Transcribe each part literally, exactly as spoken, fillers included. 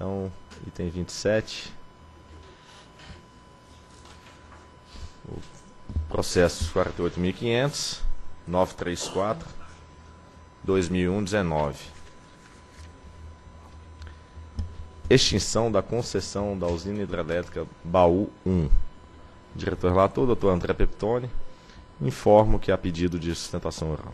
Então, item vinte e sete. O processo quarenta e oito mil e quinhentos, novecentos e trinta e quatro, dois mil e um, dezenove. Extinção da concessão da usina hidrelétrica Baú um. Diretor relator, doutor André Peptoni. Informo que há pedido de sustentação oral.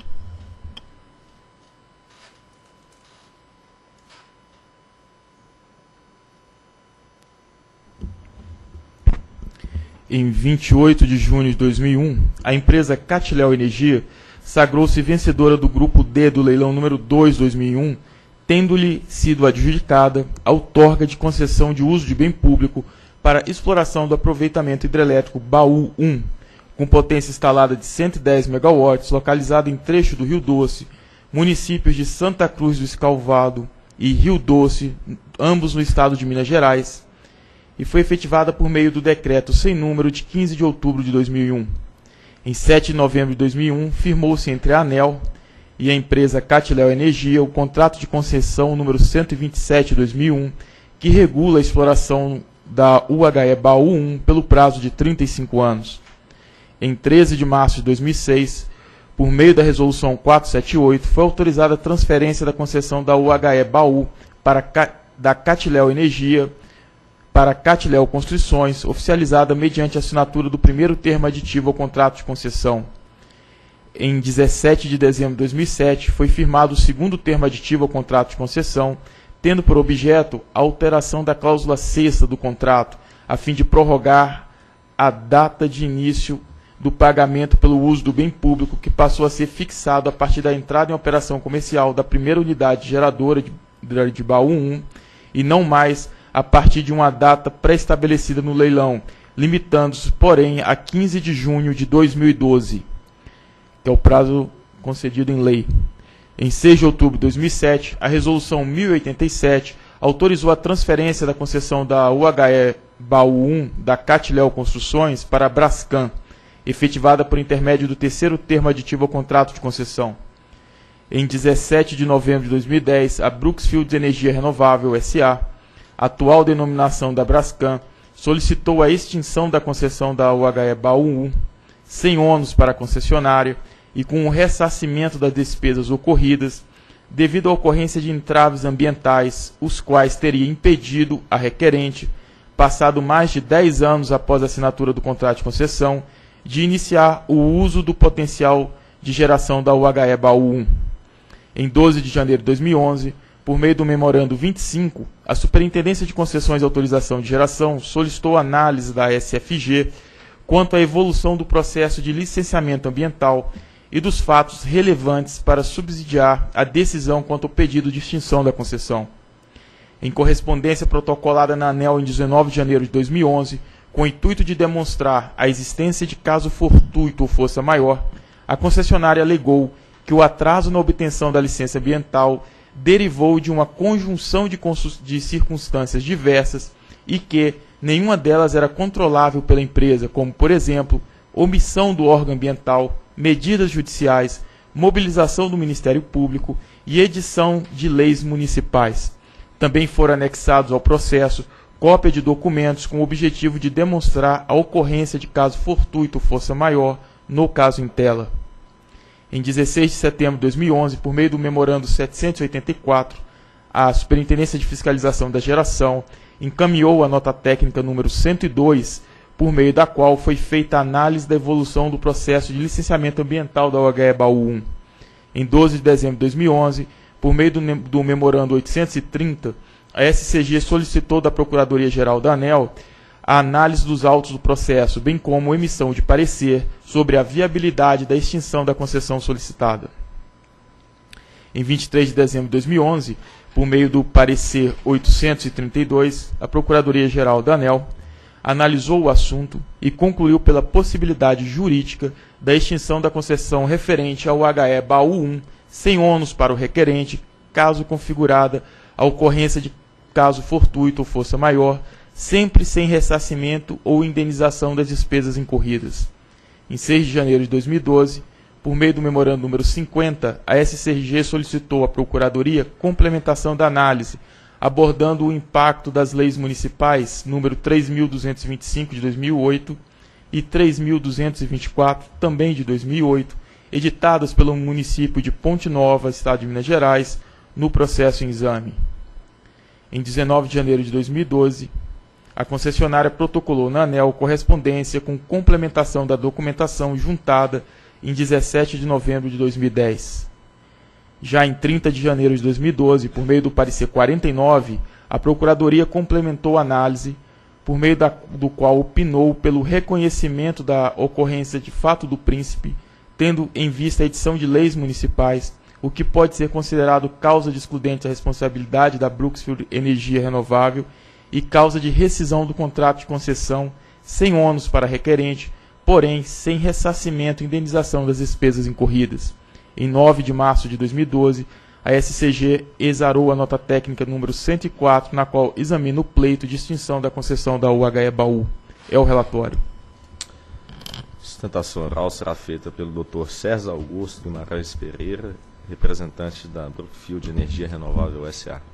Em vinte e oito de junho de dois mil e um, a empresa Catilel Energia sagrou-se vencedora do grupo D do leilão número dois de dois mil e um, tendo-lhe sido adjudicada a outorga de concessão de uso de bem público para exploração do aproveitamento hidrelétrico Baú um, com potência instalada de cento e dez megawatts, localizado em trecho do Rio Doce, municípios de Santa Cruz do Escalvado e Rio Doce, ambos no estado de Minas Gerais, e foi efetivada por meio do decreto sem número de quinze de outubro de dois mil e um. Em sete de novembro de dois mil e um, firmou-se entre a ANEEL e a empresa Catilel Energia o contrato de concessão número cento e vinte e sete de dois mil e um, que regula a exploração da U H E Baú um pelo prazo de trinta e cinco anos. Em treze de março de dois mil e seis, por meio da resolução quatrocentos e setenta e oito, foi autorizada a transferência da concessão da U H E Baú para da Catilel Energia para Catilel Construções, oficializada mediante a assinatura do primeiro termo aditivo ao contrato de concessão. Em dezessete de dezembro de dois mil e sete, foi firmado o segundo termo aditivo ao contrato de concessão, tendo por objeto a alteração da cláusula sexta do contrato, a fim de prorrogar a data de início do pagamento pelo uso do bem público, que passou a ser fixado a partir da entrada em operação comercial da primeira unidade geradora de, de Baú um, e não mais a partir de uma data pré-estabelecida no leilão, limitando-se, porém, a quinze de junho de dois mil e doze, que é o prazo concedido em lei. Em seis de outubro de dois mil e sete, a Resolução mil e oitenta e sete autorizou a transferência da concessão da U H E Baú um da Catilel Construções para a Brascan, efetivada por intermédio do terceiro termo aditivo ao contrato de concessão. Em dezessete de novembro de dois mil e dez, a Brooksfield Energia Renovável S A, atual denominação da Brascan, solicitou a extinção da concessão da U H E Baú um, sem ônus para a concessionária e com o ressarcimento das despesas ocorridas, devido à ocorrência de entraves ambientais, os quais teria impedido a requerente, passado mais de dez anos após a assinatura do contrato de concessão, de iniciar o uso do potencial de geração da U H E Baú um. Em doze de janeiro de dois mil e onze, por meio do memorando vinte e cinco, a Superintendência de Concessões e Autorização de Geração solicitou análise da S F G quanto à evolução do processo de licenciamento ambiental e dos fatos relevantes para subsidiar a decisão quanto ao pedido de extinção da concessão. Em correspondência protocolada na ANEEL em dezenove de janeiro de dois mil e onze, com o intuito de demonstrar a existência de caso fortuito ou força maior, a concessionária alegou que o atraso na obtenção da licença ambiental derivou de uma conjunção de, de circunstâncias diversas e que nenhuma delas era controlável pela empresa, como, por exemplo, omissão do órgão ambiental, medidas judiciais, mobilização do Ministério Público e edição de leis municipais. Também foram anexados ao processo cópia de documentos com o objetivo de demonstrar a ocorrência de caso fortuito ou força maior, no caso em tela. Em dezesseis de setembro de dois mil e onze, por meio do memorando setecentos e oitenta e quatro, a Superintendência de Fiscalização da Geração encaminhou a nota técnica número cento e dois, por meio da qual foi feita a análise da evolução do processo de licenciamento ambiental da U H E Baú um. Em doze de dezembro de dois mil e onze, por meio do, do memorando oitocentos e trinta, a S C G solicitou da Procuradoria-Geral da ANEEL a análise dos autos do processo, bem como a emissão de parecer sobre a viabilidade da extinção da concessão solicitada. Em vinte e três de dezembro de dois mil e onze, por meio do parecer oitocentos e trinta e dois, a Procuradoria-Geral da ANEEL analisou o assunto e concluiu pela possibilidade jurídica da extinção da concessão referente ao U H E Baú um, sem ônus para o requerente, caso configurada a ocorrência de caso fortuito ou força maior, sempre sem ressarcimento ou indenização das despesas incorridas. Em seis de janeiro de dois mil e doze, por meio do memorando número cinquenta, a S C G solicitou à Procuradoria complementação da análise, abordando o impacto das leis municipais número três mil duzentos e vinte e cinco de dois mil e oito e três mil duzentos e vinte e quatro, também de dois mil e oito, editadas pelo município de Ponte Nova, Estado de Minas Gerais, no processo em exame. Em dezenove de janeiro de dois mil e doze, a concessionária protocolou na ANEEL correspondência com complementação da documentação juntada em dezessete de novembro de dois mil e dez. Já em trinta de janeiro de dois mil e doze, por meio do parecer quarenta e nove, a Procuradoria complementou a análise, por meio da, do qual opinou pelo reconhecimento da ocorrência de fato do príncipe, tendo em vista a edição de leis municipais, o que pode ser considerado causa de excludente à responsabilidade da Brookfield Energia Renovável e causa de rescisão do contrato de concessão, sem ônus para requerente, porém sem ressarcimento e indenização das despesas incorridas. Em nove de março de dois mil e doze, a S C G exarou a nota técnica número cento e quatro, na qual examina o pleito de extinção da concessão da U H E Baú. É o relatório. Sustentação oral será feita pelo doutor César Augusto Guimarães Pereira, representante da Brookfield Energia Renovável S A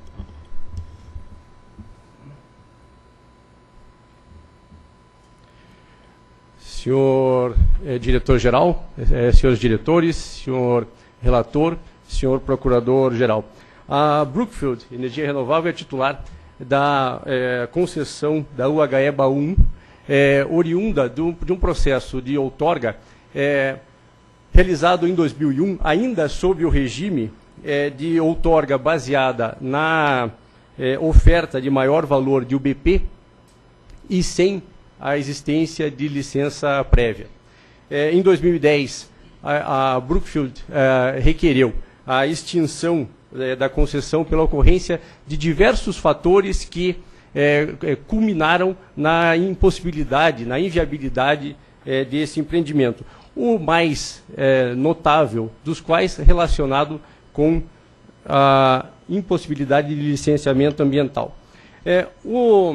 Senhor eh, diretor-geral, eh, senhores diretores, senhor relator, senhor procurador-geral. A Brookfield Energia Renovável é titular da eh, concessão da U H E Baú um, eh, oriunda do, de um processo de outorga eh, realizado em dois mil e um, ainda sob o regime eh, de outorga baseada na eh, oferta de maior valor de U B P e sem a existência de licença prévia. Eh, em dois mil e dez, a, a Brookfield eh, requereu a extinção eh, da concessão pela ocorrência de diversos fatores que eh, culminaram na impossibilidade, na inviabilidade eh, desse empreendimento. O mais eh, notável dos quais relacionado com a impossibilidade de licenciamento ambiental. É, o,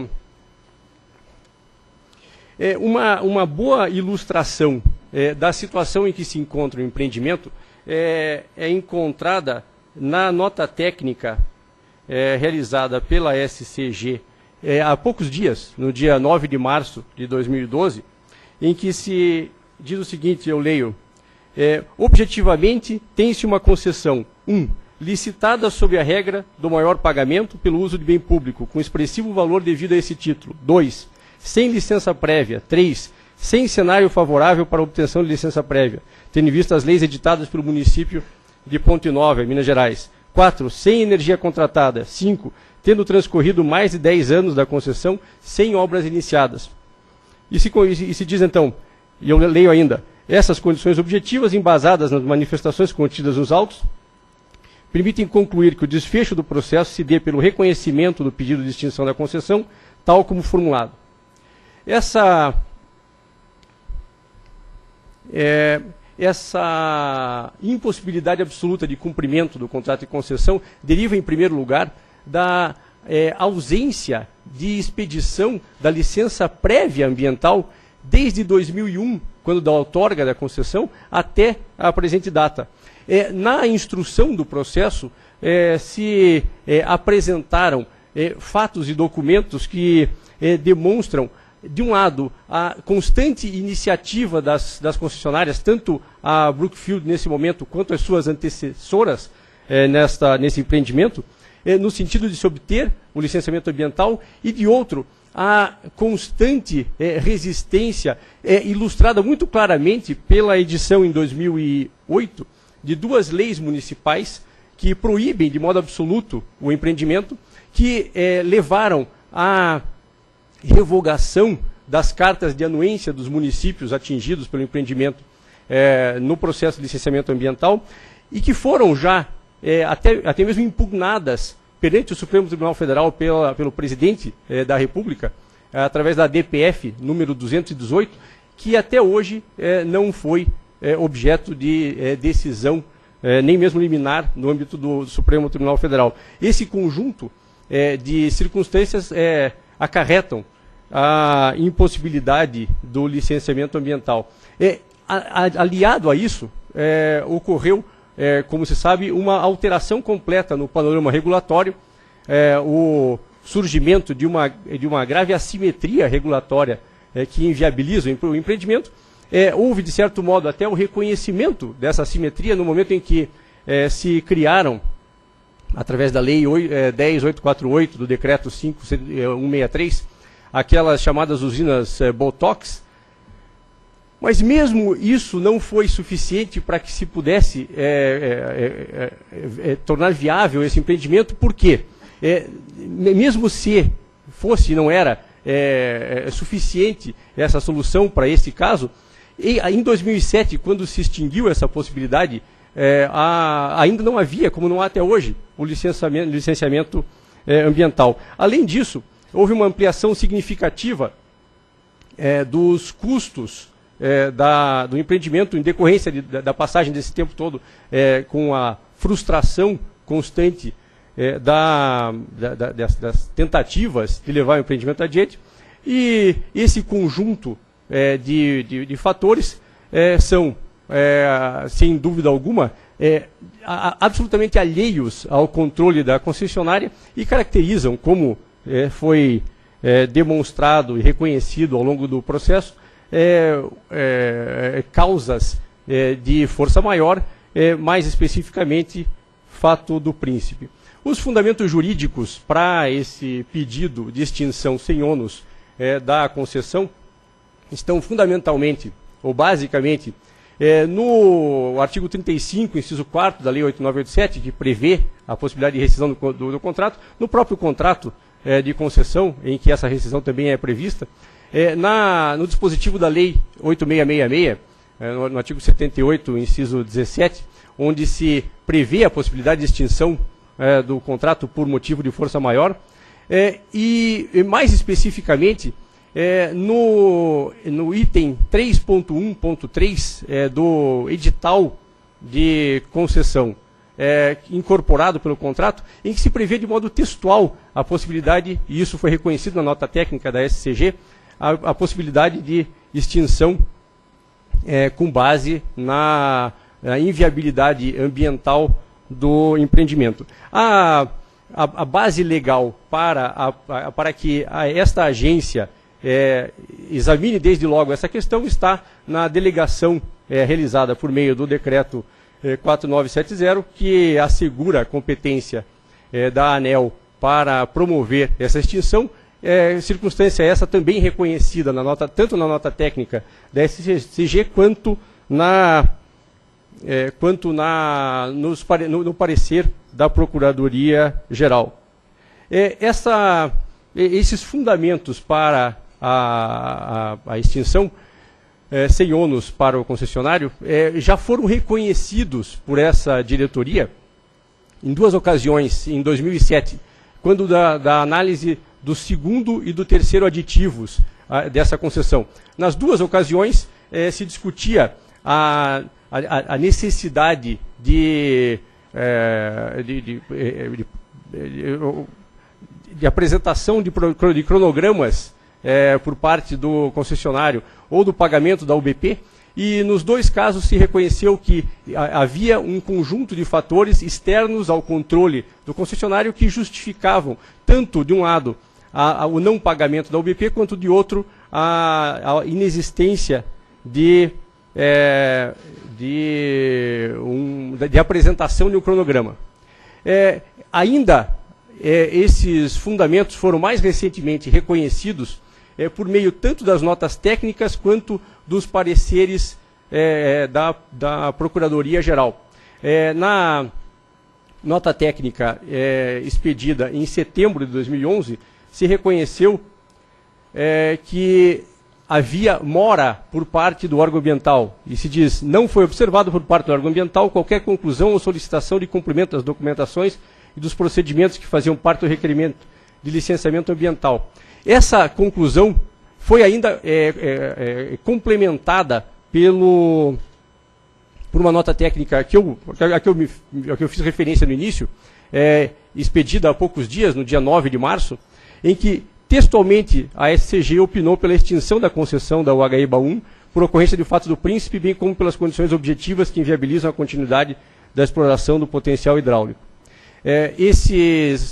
é, uma, uma boa ilustração é, da situação em que se encontra o empreendimento é, é encontrada na nota técnica é, realizada pela S C G é, há poucos dias, no dia nove de março de dois mil e doze, em que se diz o seguinte, eu leio, é, objetivamente tem-se uma concessão, um, licitada sob a regra do maior pagamento pelo uso de bem público, com expressivo valor devido a esse título. dois. Sem licença prévia. três. Sem cenário favorável para a obtenção de licença prévia, tendo em vista as leis editadas pelo município de Ponte Nova, Minas Gerais. quatro. Sem energia contratada. cinco. Tendo transcorrido mais de dez anos da concessão, sem obras iniciadas. E se, e se diz então, e eu leio ainda, essas condições objetivas, embasadas nas manifestações contidas nos autos, permitem concluir que o desfecho do processo se dê pelo reconhecimento do pedido de extinção da concessão, tal como formulado. Essa, é, essa impossibilidade absoluta de cumprimento do contrato de concessão deriva, em primeiro lugar, da é, ausência de expedição da licença prévia ambiental desde dois mil e um, quando da outorga da concessão, até a presente data. É, na instrução do processo, é, se é, apresentaram é, fatos e documentos que é, demonstram, de um lado, a constante iniciativa das, das concessionárias, tanto a Brookfield nesse momento, quanto as suas antecessoras é, nesta, nesse empreendimento, é, no sentido de se obter o licenciamento ambiental, e de outro, a constante é, resistência, é, ilustrada muito claramente pela edição em dois mil e oito, de duas leis municipais que proíbem de modo absoluto o empreendimento, que eh, levaram à revogação das cartas de anuência dos municípios atingidos pelo empreendimento eh, no processo de licenciamento ambiental e que foram já eh, até, até mesmo impugnadas perante o Supremo Tribunal Federal pela, pelo presidente eh, da República, eh, através da D P F número duzentos e dezoito, que até hoje eh, não foi É, objeto de é, decisão, é, nem mesmo liminar, no âmbito do, do Supremo Tribunal Federal. Esse conjunto é, de circunstâncias é, acarretam a impossibilidade do licenciamento ambiental. É, a, a, aliado a isso, é, ocorreu, é, como se sabe, uma alteração completa no panorama regulatório, é, o surgimento de uma, de uma grave assimetria regulatória é, que inviabiliza o empreendimento. É, houve, de certo modo, até o reconhecimento dessa assimetria no momento em que é, se criaram, através da Lei dez mil oitocentos e quarenta e oito, do Decreto cinco mil cento e sessenta e três, aquelas chamadas usinas é, Botox. Mas mesmo isso não foi suficiente para que se pudesse é, é, é, é, tornar viável esse empreendimento. Por quê? É, mesmo se fosse, não era é, é, suficiente essa solução para esse caso, e, em dois mil e sete, quando se extinguiu essa possibilidade, é, a, ainda não havia, como não há até hoje, o licenciamento, licenciamento é, ambiental. Além disso, houve uma ampliação significativa é, dos custos é, da, do empreendimento em decorrência de, da, da passagem desse tempo todo é, com a frustração constante É, da, da, da, das, das tentativas de levar o empreendimento adiante. E esse conjunto é, de, de, de fatores é, são, é, sem dúvida alguma, é, a, absolutamente alheios ao controle da concessionária e caracterizam, como é, foi é, demonstrado e reconhecido ao longo do processo, é, é, causas é, de força maior, é, mais especificamente, fato do príncipe. Os fundamentos jurídicos para esse pedido de extinção sem ônus é, da concessão estão fundamentalmente, ou basicamente, é, no artigo trinta e cinco, inciso quarto da Lei oito mil novecentos e oitenta e sete, que prevê a possibilidade de rescisão do, do, do contrato, no próprio contrato é, de concessão, em que essa rescisão também é prevista, é, na, no dispositivo da Lei oito mil seiscentos e sessenta e seis, é, no, no artigo setenta e oito, inciso dezessete, onde se prevê a possibilidade de extinção É, do contrato por motivo de força maior, é, e, e mais especificamente é, no, no item três ponto um ponto três é, do edital de concessão é, incorporado pelo contrato, em que se prevê de modo textual a possibilidade, e isso foi reconhecido na nota técnica da S C G, a, a possibilidade de extinção é, com base na, na inviabilidade ambiental do empreendimento. A, a, a base legal para, a, a, para que a, esta agência é, examine desde logo essa questão está na delegação é, realizada por meio do decreto é, quatro mil novecentos e setenta, que assegura a competência é, da ANEEL para promover essa extinção, é, circunstância essa também reconhecida na nota, tanto na nota técnica da S C G quanto na É, quanto na, nos, no, no parecer da Procuradoria-Geral. É, essa, esses fundamentos para a, a, a extinção é, sem ônus para o concessionário é, já foram reconhecidos por essa diretoria em duas ocasiões, em dois mil e sete, quando da, da análise do segundo e do terceiro aditivos a, dessa concessão. Nas duas ocasiões é, se discutia a A, a necessidade de, é, de, de, de, de, de apresentação de, pro, de cronogramas é, por parte do concessionário ou do pagamento da U B P, e nos dois casos se reconheceu que a, havia um conjunto de fatores externos ao controle do concessionário que justificavam, tanto de um lado a, a, o não pagamento da U B P, quanto de outro a, a inexistência de É, de, um, de apresentação de um cronograma. É, ainda, é, esses fundamentos foram mais recentemente reconhecidos é, por meio tanto das notas técnicas quanto dos pareceres é, da, da Procuradoria-Geral. É, na nota técnica é, expedida em setembro de dois mil e onze, se reconheceu é, que havia mora por parte do órgão ambiental, e se diz, não foi observado por parte do órgão ambiental qualquer conclusão ou solicitação de cumprimento das documentações e dos procedimentos que faziam parte do requerimento de licenciamento ambiental. Essa conclusão foi ainda é, é, é, complementada pelo, por uma nota técnica que eu, a que eu, me, a que eu fiz referência no início, é, expedida há poucos dias, no dia nove de março, em que textualmente, a S C G opinou pela extinção da concessão da U H I B A um por ocorrência de fato do príncipe, bem como pelas condições objetivas que inviabilizam a continuidade da exploração do potencial hidráulico. É, esses,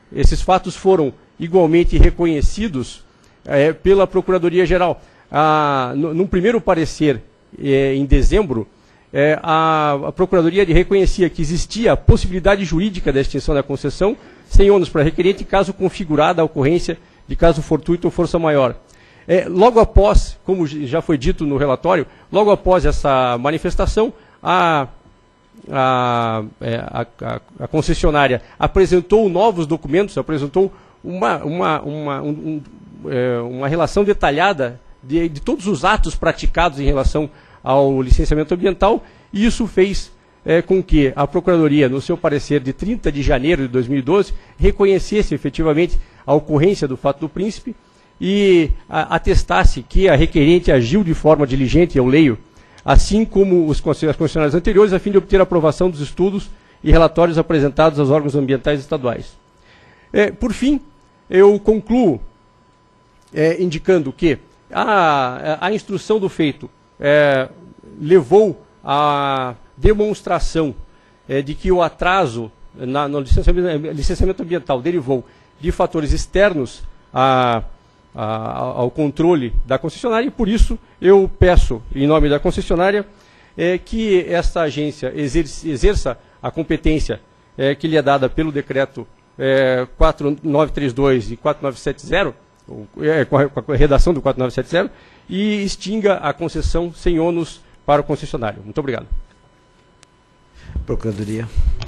esses fatos foram igualmente reconhecidos é, pela Procuradoria-Geral. Ah, no, num primeiro parecer, é, em dezembro, é, a, a Procuradoria reconhecia que existia a possibilidade jurídica da extinção da concessão, sem ônus para requerente, caso configurada a ocorrência de caso fortuito ou força maior. É, logo após, como já foi dito no relatório, logo após essa manifestação, a, a, a, a, a concessionária apresentou novos documentos, apresentou uma, uma, uma, um, um, é, uma relação detalhada de, de todos os atos praticados em relação ao licenciamento ambiental, e isso fez é, com que a Procuradoria, no seu parecer de trinta de janeiro de dois mil e doze, reconhecesse efetivamente a ocorrência do fato do Príncipe e a, atestasse que a requerente agiu de forma diligente, eu leio, assim como os as concessionárias anteriores, a fim de obter a aprovação dos estudos e relatórios apresentados aos órgãos ambientais estaduais. É, por fim, eu concluo é, indicando que a, a instrução do feito é, levou à demonstração é, de que o atraso na, no licenciamento, licenciamento ambiental derivou de fatores externos a ao controle da concessionária, e por isso eu peço, em nome da concessionária, é, que esta agência exerce, exerça a competência é, que lhe é dada pelo decreto é, quatro nove três dois e quatro nove sete zero, é, com, a, com a redação do quatro nove sete zero, e extinga a concessão sem ônus para o concessionário. Muito obrigado. Procuradoria.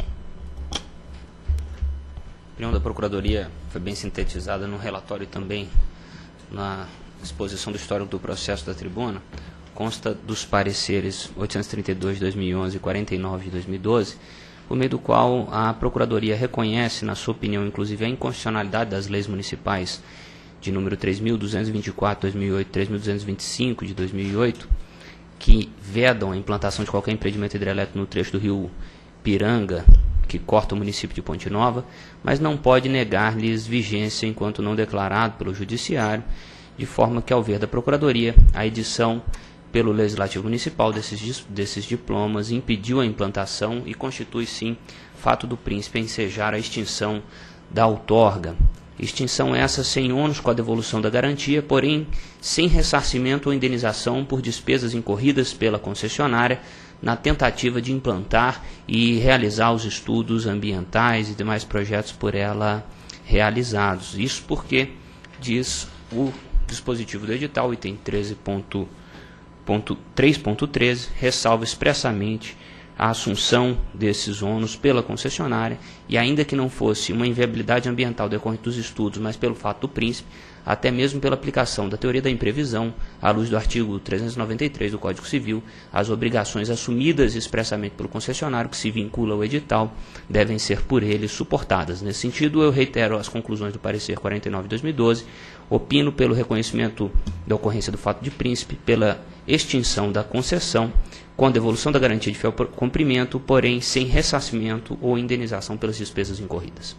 A opinião da Procuradoria foi bem sintetizada no relatório também, na exposição do histórico do processo da tribuna. Consta dos pareceres oitocentos e trinta e dois de dois mil e onze e quarenta e nove de dois mil e doze, por meio do qual a Procuradoria reconhece, na sua opinião, inclusive, a inconstitucionalidade das leis municipais de número três mil duzentos e vinte e quatro de dois mil e oito e três mil duzentos e vinte e cinco de dois mil e oito, que vedam a implantação de qualquer empreendimento hidrelétrico no trecho do rio Piranga, que corta o município de Ponte Nova, mas não pode negar-lhes vigência enquanto não declarado pelo Judiciário, de forma que, ao ver da Procuradoria, a edição pelo Legislativo Municipal desses, desses diplomas impediu a implantação e constitui, sim, fato do Príncipe a ensejar a extinção da outorga. Extinção essa sem ônus com a devolução da garantia, porém sem ressarcimento ou indenização por despesas incorridas pela concessionária na tentativa de implantar e realizar os estudos ambientais e demais projetos por ela realizados. Isso porque, diz o dispositivo do edital, item treze ponto três ponto treze, ressalva expressamente a assunção desses ônus pela concessionária, e ainda que não fosse uma inviabilidade ambiental decorrente dos estudos, mas pelo fato do Príncipe, até mesmo pela aplicação da teoria da imprevisão, à luz do artigo trezentos e noventa e três do Código Civil, as obrigações assumidas expressamente pelo concessionário que se vincula ao edital devem ser por ele suportadas. Nesse sentido, eu reitero as conclusões do parecer quarenta e nove de dois mil e doze, opino pelo reconhecimento da ocorrência do fato de Príncipe, pela extinção da concessão, com a devolução da garantia de fiel cumprimento, porém sem ressarcimento ou indenização pelas despesas incorridas.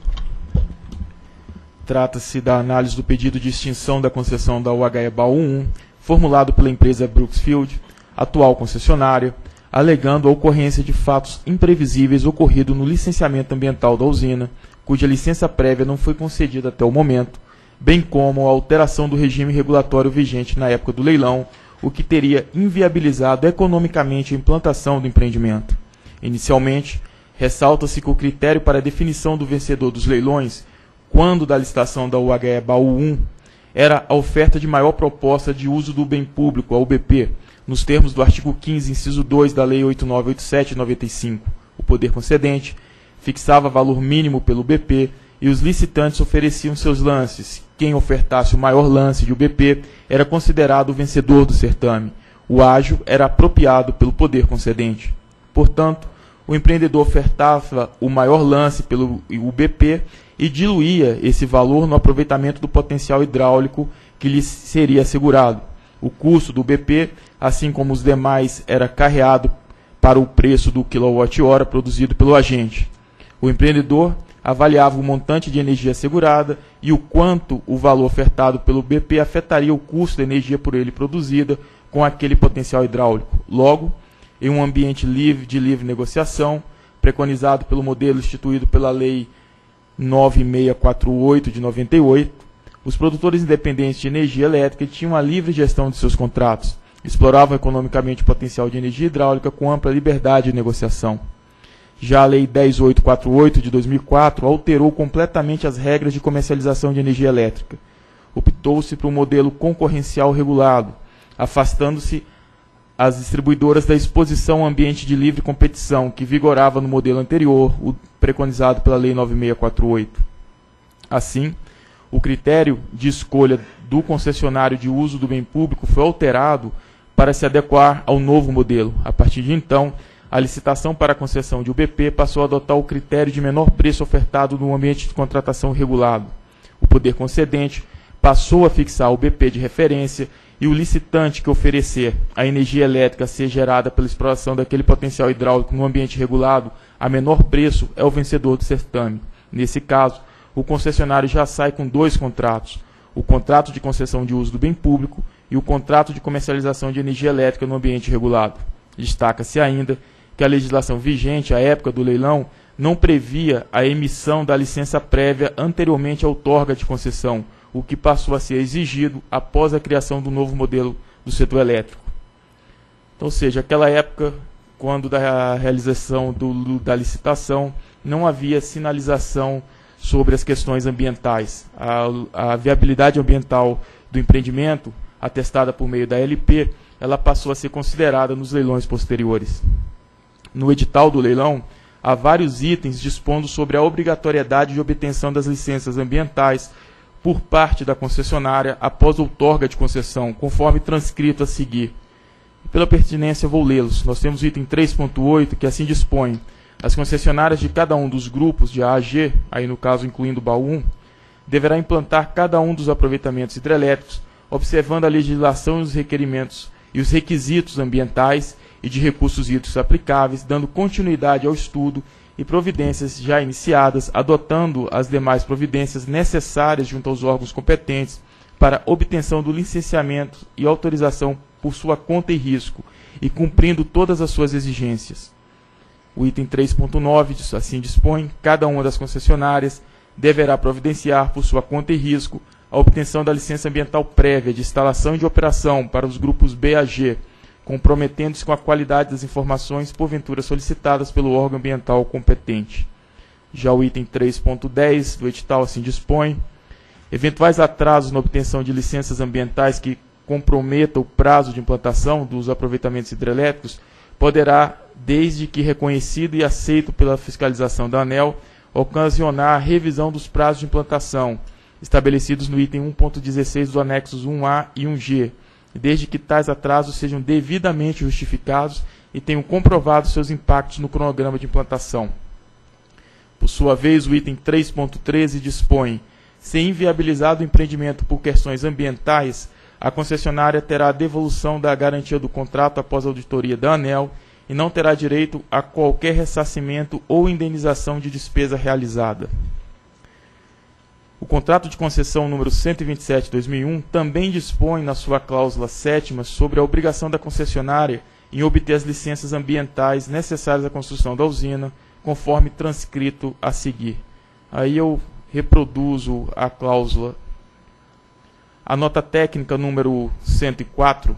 Trata-se da análise do pedido de extinção da concessão da U H E Baú um, formulado pela empresa Brooksfield, atual concessionária, alegando a ocorrência de fatos imprevisíveis ocorridos no licenciamento ambiental da usina, cuja licença prévia não foi concedida até o momento, bem como a alteração do regime regulatório vigente na época do leilão, o que teria inviabilizado economicamente a implantação do empreendimento. Inicialmente, ressalta-se que o critério para a definição do vencedor dos leilões, quando da licitação da U H E Baú um, era a oferta de maior proposta de uso do bem público, a U B P, nos termos do artigo quinze, inciso dois da Lei oito nove oito sete de noventa e cinco. O poder concedente fixava valor mínimo pelo U B P e os licitantes ofereciam seus lances. Quem ofertasse o maior lance de U B P era considerado o vencedor do certame. O ágio era apropriado pelo poder concedente. Portanto, o empreendedor ofertava o maior lance pelo U B P e diluía esse valor no aproveitamento do potencial hidráulico que lhe seria assegurado. O custo do U B P, assim como os demais, era carreado para o preço do quilowatt-hora produzido pelo agente. O empreendedor avaliava o montante de energia assegurada e o quanto o valor ofertado pelo U B P afetaria o custo da energia por ele produzida com aquele potencial hidráulico. Logo, em um ambiente livre de livre negociação, preconizado pelo modelo instituído pela Lei nove mil seiscentos e quarenta e oito de noventa e oito, os produtores independentes de energia elétrica tinham a livre gestão de seus contratos, exploravam economicamente o potencial de energia hidráulica com ampla liberdade de negociação. Já a Lei dez mil oitocentos e quarenta e oito de dois mil e quatro alterou completamente as regras de comercialização de energia elétrica. Optou-se por um modelo concorrencial regulado, afastando-se as distribuidoras da exposição ao ambiente de livre competição que vigorava no modelo anterior, o preconizado pela Lei nove mil seiscentos e quarenta e oito. Assim, o critério de escolha do concessionário de uso do bem público foi alterado para se adequar ao novo modelo. A partir de então, a licitação para a concessão de U B P passou a adotar o critério de menor preço ofertado no ambiente de contratação regulado. O poder concedente passou a fixar o U B P de referência e o licitante que oferecer a energia elétrica a ser gerada pela exploração daquele potencial hidráulico no ambiente regulado a menor preço é o vencedor do certame. Nesse caso, o concessionário já sai com dois contratos, o contrato de concessão de uso do bem público e o contrato de comercialização de energia elétrica no ambiente regulado. Destaca-se ainda que a legislação vigente à época do leilão não previa a emissão da licença prévia anteriormente à outorga de concessão, o que passou a ser exigido após a criação do novo modelo do setor elétrico. Então, ou seja, aquela época, quando da realização do, da licitação, não havia sinalização sobre as questões ambientais. A, a viabilidade ambiental do empreendimento, atestada por meio da L P, ela passou a ser considerada nos leilões posteriores. No edital do leilão, há vários itens dispondo sobre a obrigatoriedade de obtenção das licenças ambientais por parte da concessionária após a outorga de concessão, conforme transcrito a seguir. E pela pertinência, vou lê-los. Nós temos o item três ponto oito, que assim dispõe: as concessionárias de cada um dos grupos de A a G, aí no caso incluindo o baú um, deverá implantar cada um dos aproveitamentos hidrelétricos, observando a legislação e os requerimentos e os requisitos ambientais e de recursos hídricos aplicáveis, dando continuidade ao estudo e providências já iniciadas, adotando as demais providências necessárias junto aos órgãos competentes para obtenção do licenciamento e autorização por sua conta e risco, e cumprindo todas as suas exigências. O item três ponto nove assim dispõe: cada uma das concessionárias deverá providenciar por sua conta e risco a obtenção da licença ambiental prévia de instalação e de operação para os grupos B a G, comprometendo-se com a qualidade das informações porventura solicitadas pelo órgão ambiental competente. Já o item três ponto dez do edital assim dispõe: eventuais atrasos na obtenção de licenças ambientais que comprometam o prazo de implantação dos aproveitamentos hidrelétricos poderá, desde que reconhecido e aceito pela fiscalização da ANEEL, ocasionar a revisão dos prazos de implantação, estabelecidos no item um ponto dezesseis do anexos um A e um G, desde que tais atrasos sejam devidamente justificados e tenham comprovado seus impactos no cronograma de implantação. Por sua vez, o item três ponto treze dispõe: se inviabilizado o empreendimento por questões ambientais, a concessionária terá a devolução da garantia do contrato após a auditoria da ANEEL e não terá direito a qualquer ressarcimento ou indenização de despesa realizada. O contrato de concessão número cento e vinte e sete de dois mil e um também dispõe na sua cláusula sétima sobre a obrigação da concessionária em obter as licenças ambientais necessárias à construção da usina, conforme transcrito a seguir. Aí eu reproduzo a cláusula. A nota técnica número cento e quatro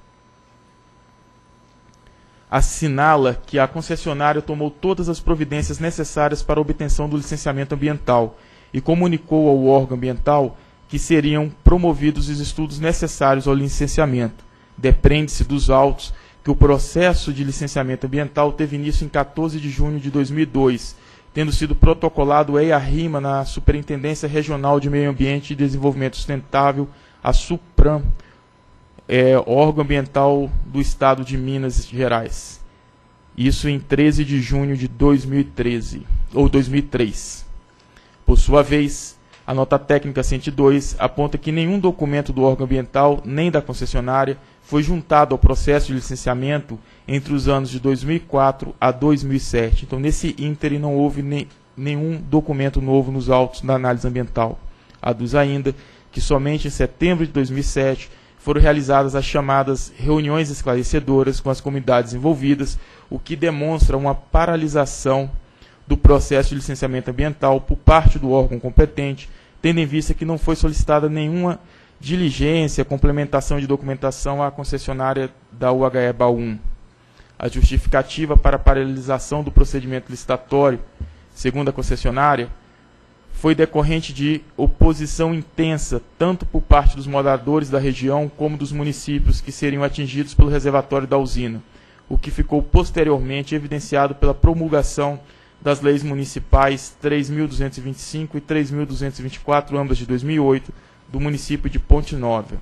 assinala que a concessionária tomou todas as providências necessárias para a obtenção do licenciamento ambiental e comunicou ao órgão ambiental que seriam promovidos os estudos necessários ao licenciamento. Depreende-se dos autos que o processo de licenciamento ambiental teve início em quatorze de junho de dois mil e dois, tendo sido protocolado E I A RIMA na Superintendência Regional de Meio Ambiente e Desenvolvimento Sustentável, a SUPRAM, é, órgão ambiental do Estado de Minas Gerais. Isso em treze de junho de dois mil e treze, ou dois mil e três. Por sua vez, a nota técnica cento e dois aponta que nenhum documento do órgão ambiental, nem da concessionária, foi juntado ao processo de licenciamento entre os anos de dois mil e quatro a dois mil e sete. Então, nesse ínterim, não houve nem, nenhum documento novo nos autos da análise ambiental. Aduz ainda que somente em setembro de dois mil e sete foram realizadas as chamadas reuniões esclarecedoras com as comunidades envolvidas, o que demonstra uma paralisação do processo de licenciamento ambiental por parte do órgão competente, tendo em vista que não foi solicitada nenhuma diligência, complementação de documentação à concessionária da U H E Baú um. A justificativa para a paralisação do procedimento licitatório, segundo a concessionária, foi decorrente de oposição intensa, tanto por parte dos moradores da região como dos municípios que seriam atingidos pelo reservatório da usina, o que ficou posteriormente evidenciado pela promulgação das leis municipais três mil duzentos e vinte e cinco e três mil duzentos e vinte e quatro, ambas de dois mil e oito, do município de Ponte Nova.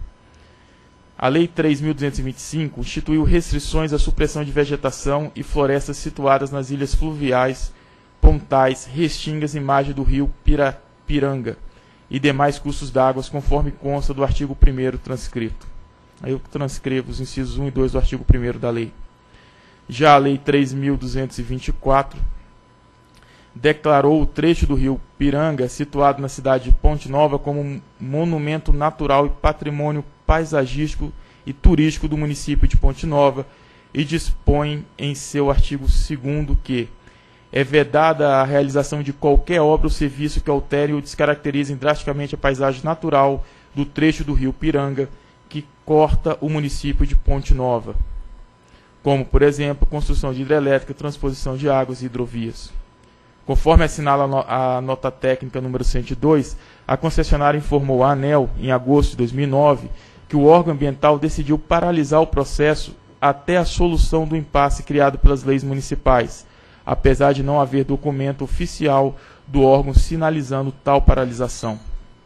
A Lei três mil duzentos e vinte e cinco instituiu restrições à supressão de vegetação e florestas situadas nas ilhas fluviais, pontais, restingas e margem do rio Pira, Piranga e demais cursos d'água, conforme consta do artigo primeiro transcrito. Aí eu transcrevo os incisos um e dois do artigo primeiro da lei. Já a Lei três mil duzentos e vinte e quatro declarou o trecho do rio Piranga, situado na cidade de Ponte Nova, como monumento natural e patrimônio paisagístico e turístico do município de Ponte Nova e dispõe em seu artigo segundo que é vedada a realização de qualquer obra ou serviço que altere ou descaracterize drasticamente a paisagem natural do trecho do rio Piranga que corta o município de Ponte Nova, como, por exemplo, construção de hidrelétrica, transposição de águas e hidrovias. Conforme assinala a nota técnica número cento e dois, a concessionária informou à ANEEL, em agosto de dois mil e nove, que o órgão ambiental decidiu paralisar o processo até a solução do impasse criado pelas leis municipais, apesar de não haver documento oficial do órgão sinalizando tal paralisação.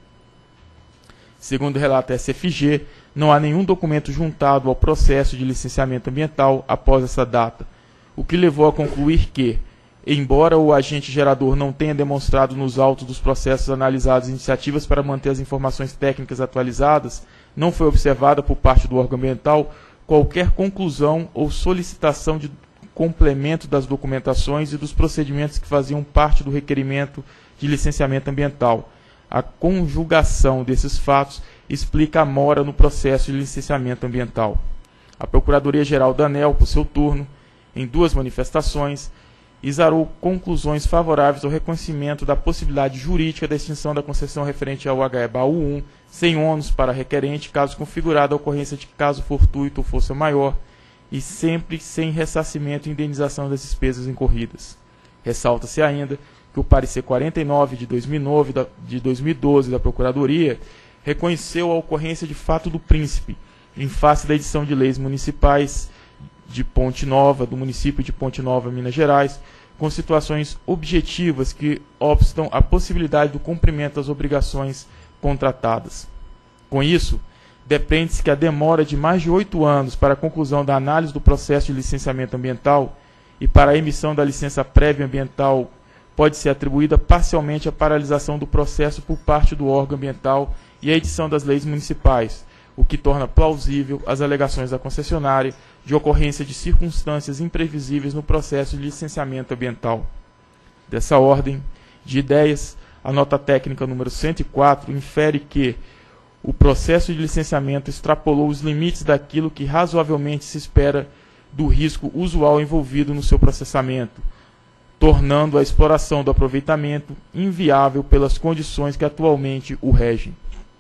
Segundo o relato S F G, não há nenhum documento juntado ao processo de licenciamento ambiental após essa data, o que levou a concluir que, embora o agente gerador não tenha demonstrado nos autos dos processos analisados iniciativas para manter as informações técnicas atualizadas, não foi observada por parte do órgão ambiental qualquer conclusão ou solicitação de complemento das documentações e dos procedimentos que faziam parte do requerimento de licenciamento ambiental. A conjugação desses fatos explica a mora no processo de licenciamento ambiental. A Procuradoria-Geral da ANEEL, por seu turno, em duas manifestações, exarou conclusões favoráveis ao reconhecimento da possibilidade jurídica da extinção da concessão referente ao U H E Baú um, sem ônus para requerente, caso configurada a ocorrência de caso fortuito ou força maior, e sempre sem ressarcimento e indenização das despesas incorridas. Ressalta-se ainda que o parecer quarenta e nove de dois mil e nove, de dois mil e doze da Procuradoria reconheceu a ocorrência de fato do príncipe, em face da edição de leis municipais de Ponte Nova, do município de Ponte Nova, Minas Gerais, com situações objetivas que obstam a possibilidade do cumprimento das obrigações contratadas. Com isso, depreende-se que a demora de mais de oito anos para a conclusão da análise do processo de licenciamento ambiental e para a emissão da licença prévia ambiental pode ser atribuída parcialmente à paralisação do processo por parte do órgão ambiental e à edição das leis municipais, o que torna plausível as alegações da concessionária de ocorrência de circunstâncias imprevisíveis no processo de licenciamento ambiental. Dessa ordem de ideias, a nota técnica número cento e quatro infere que o processo de licenciamento extrapolou os limites daquilo que razoavelmente se espera do risco usual envolvido no seu processamento, tornando a exploração do aproveitamento inviável pelas condições que atualmente o regem.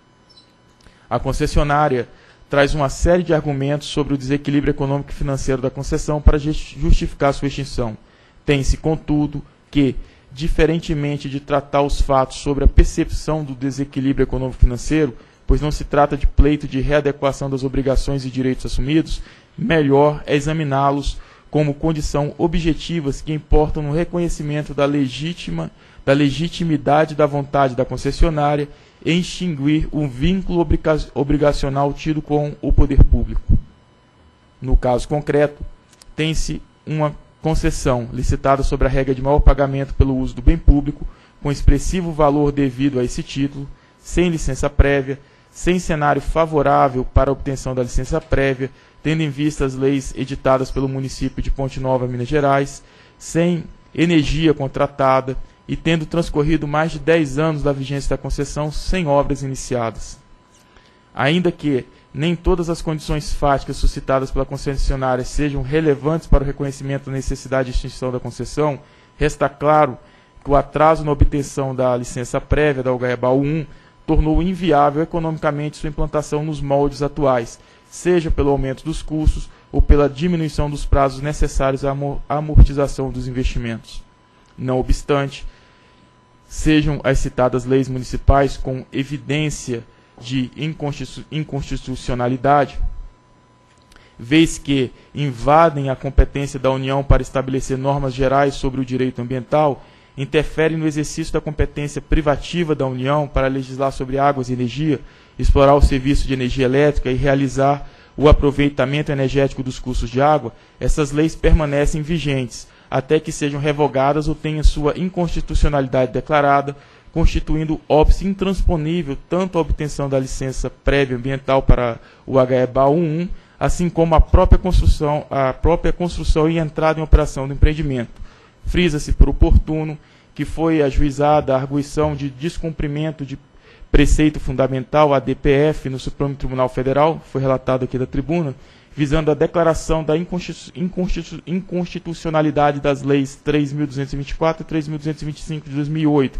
A concessionária traz uma série de argumentos sobre o desequilíbrio econômico e financeiro da concessão para justificar sua extinção. Tem-se, contudo, que, diferentemente de tratar os fatos sobre a percepção do desequilíbrio econômico-financeiro, pois não se trata de pleito de readequação das obrigações e direitos assumidos, melhor é examiná-los como condição objetivas que importam no reconhecimento da, legítima, da legitimidade da vontade da concessionária e extinguir o vínculo obriga obrigacional tido com o poder público. No caso concreto, tem-se uma concessão licitada sobre a regra de maior pagamento pelo uso do bem público, com expressivo valor devido a esse título, sem licença prévia, sem cenário favorável para a obtenção da licença prévia, tendo em vista as leis editadas pelo município de Ponte Nova, Minas Gerais, sem energia contratada e tendo transcorrido mais de dez anos da vigência da concessão sem obras iniciadas. Ainda que nem todas as condições fáticas suscitadas pela concessionária sejam relevantes para o reconhecimento da necessidade de extinção da concessão, Resta claro que o atraso na obtenção da licença prévia da U H E Baú um tornou inviável economicamente sua implantação nos moldes atuais, seja pelo aumento dos custos ou pela diminuição dos prazos necessários à amortização dos investimentos. Não obstante, sejam as citadas leis municipais com evidência de inconstitucionalidade, vez que invadem a competência da União para estabelecer normas gerais sobre o direito ambiental, interferem no exercício da competência privativa da União para legislar sobre águas e energia, explorar o serviço de energia elétrica e realizar o aproveitamento energético dos cursos de água, essas leis permanecem vigentes, até que sejam revogadas ou tenham sua inconstitucionalidade declarada, constituindo óbice intransponível tanto a obtenção da licença prévia ambiental para o H E Baú um, assim como a própria construção, a própria construção e entrada em operação do empreendimento. Frisa-se por oportuno que foi ajuizada a arguição de descumprimento de preceito fundamental, A D P F, no Supremo Tribunal Federal, foi relatado aqui da tribuna, visando a declaração da inconstitu inconstitucionalidade das leis três mil duzentos e vinte e quatro e três mil duzentos e vinte e cinco de dois mil e oito,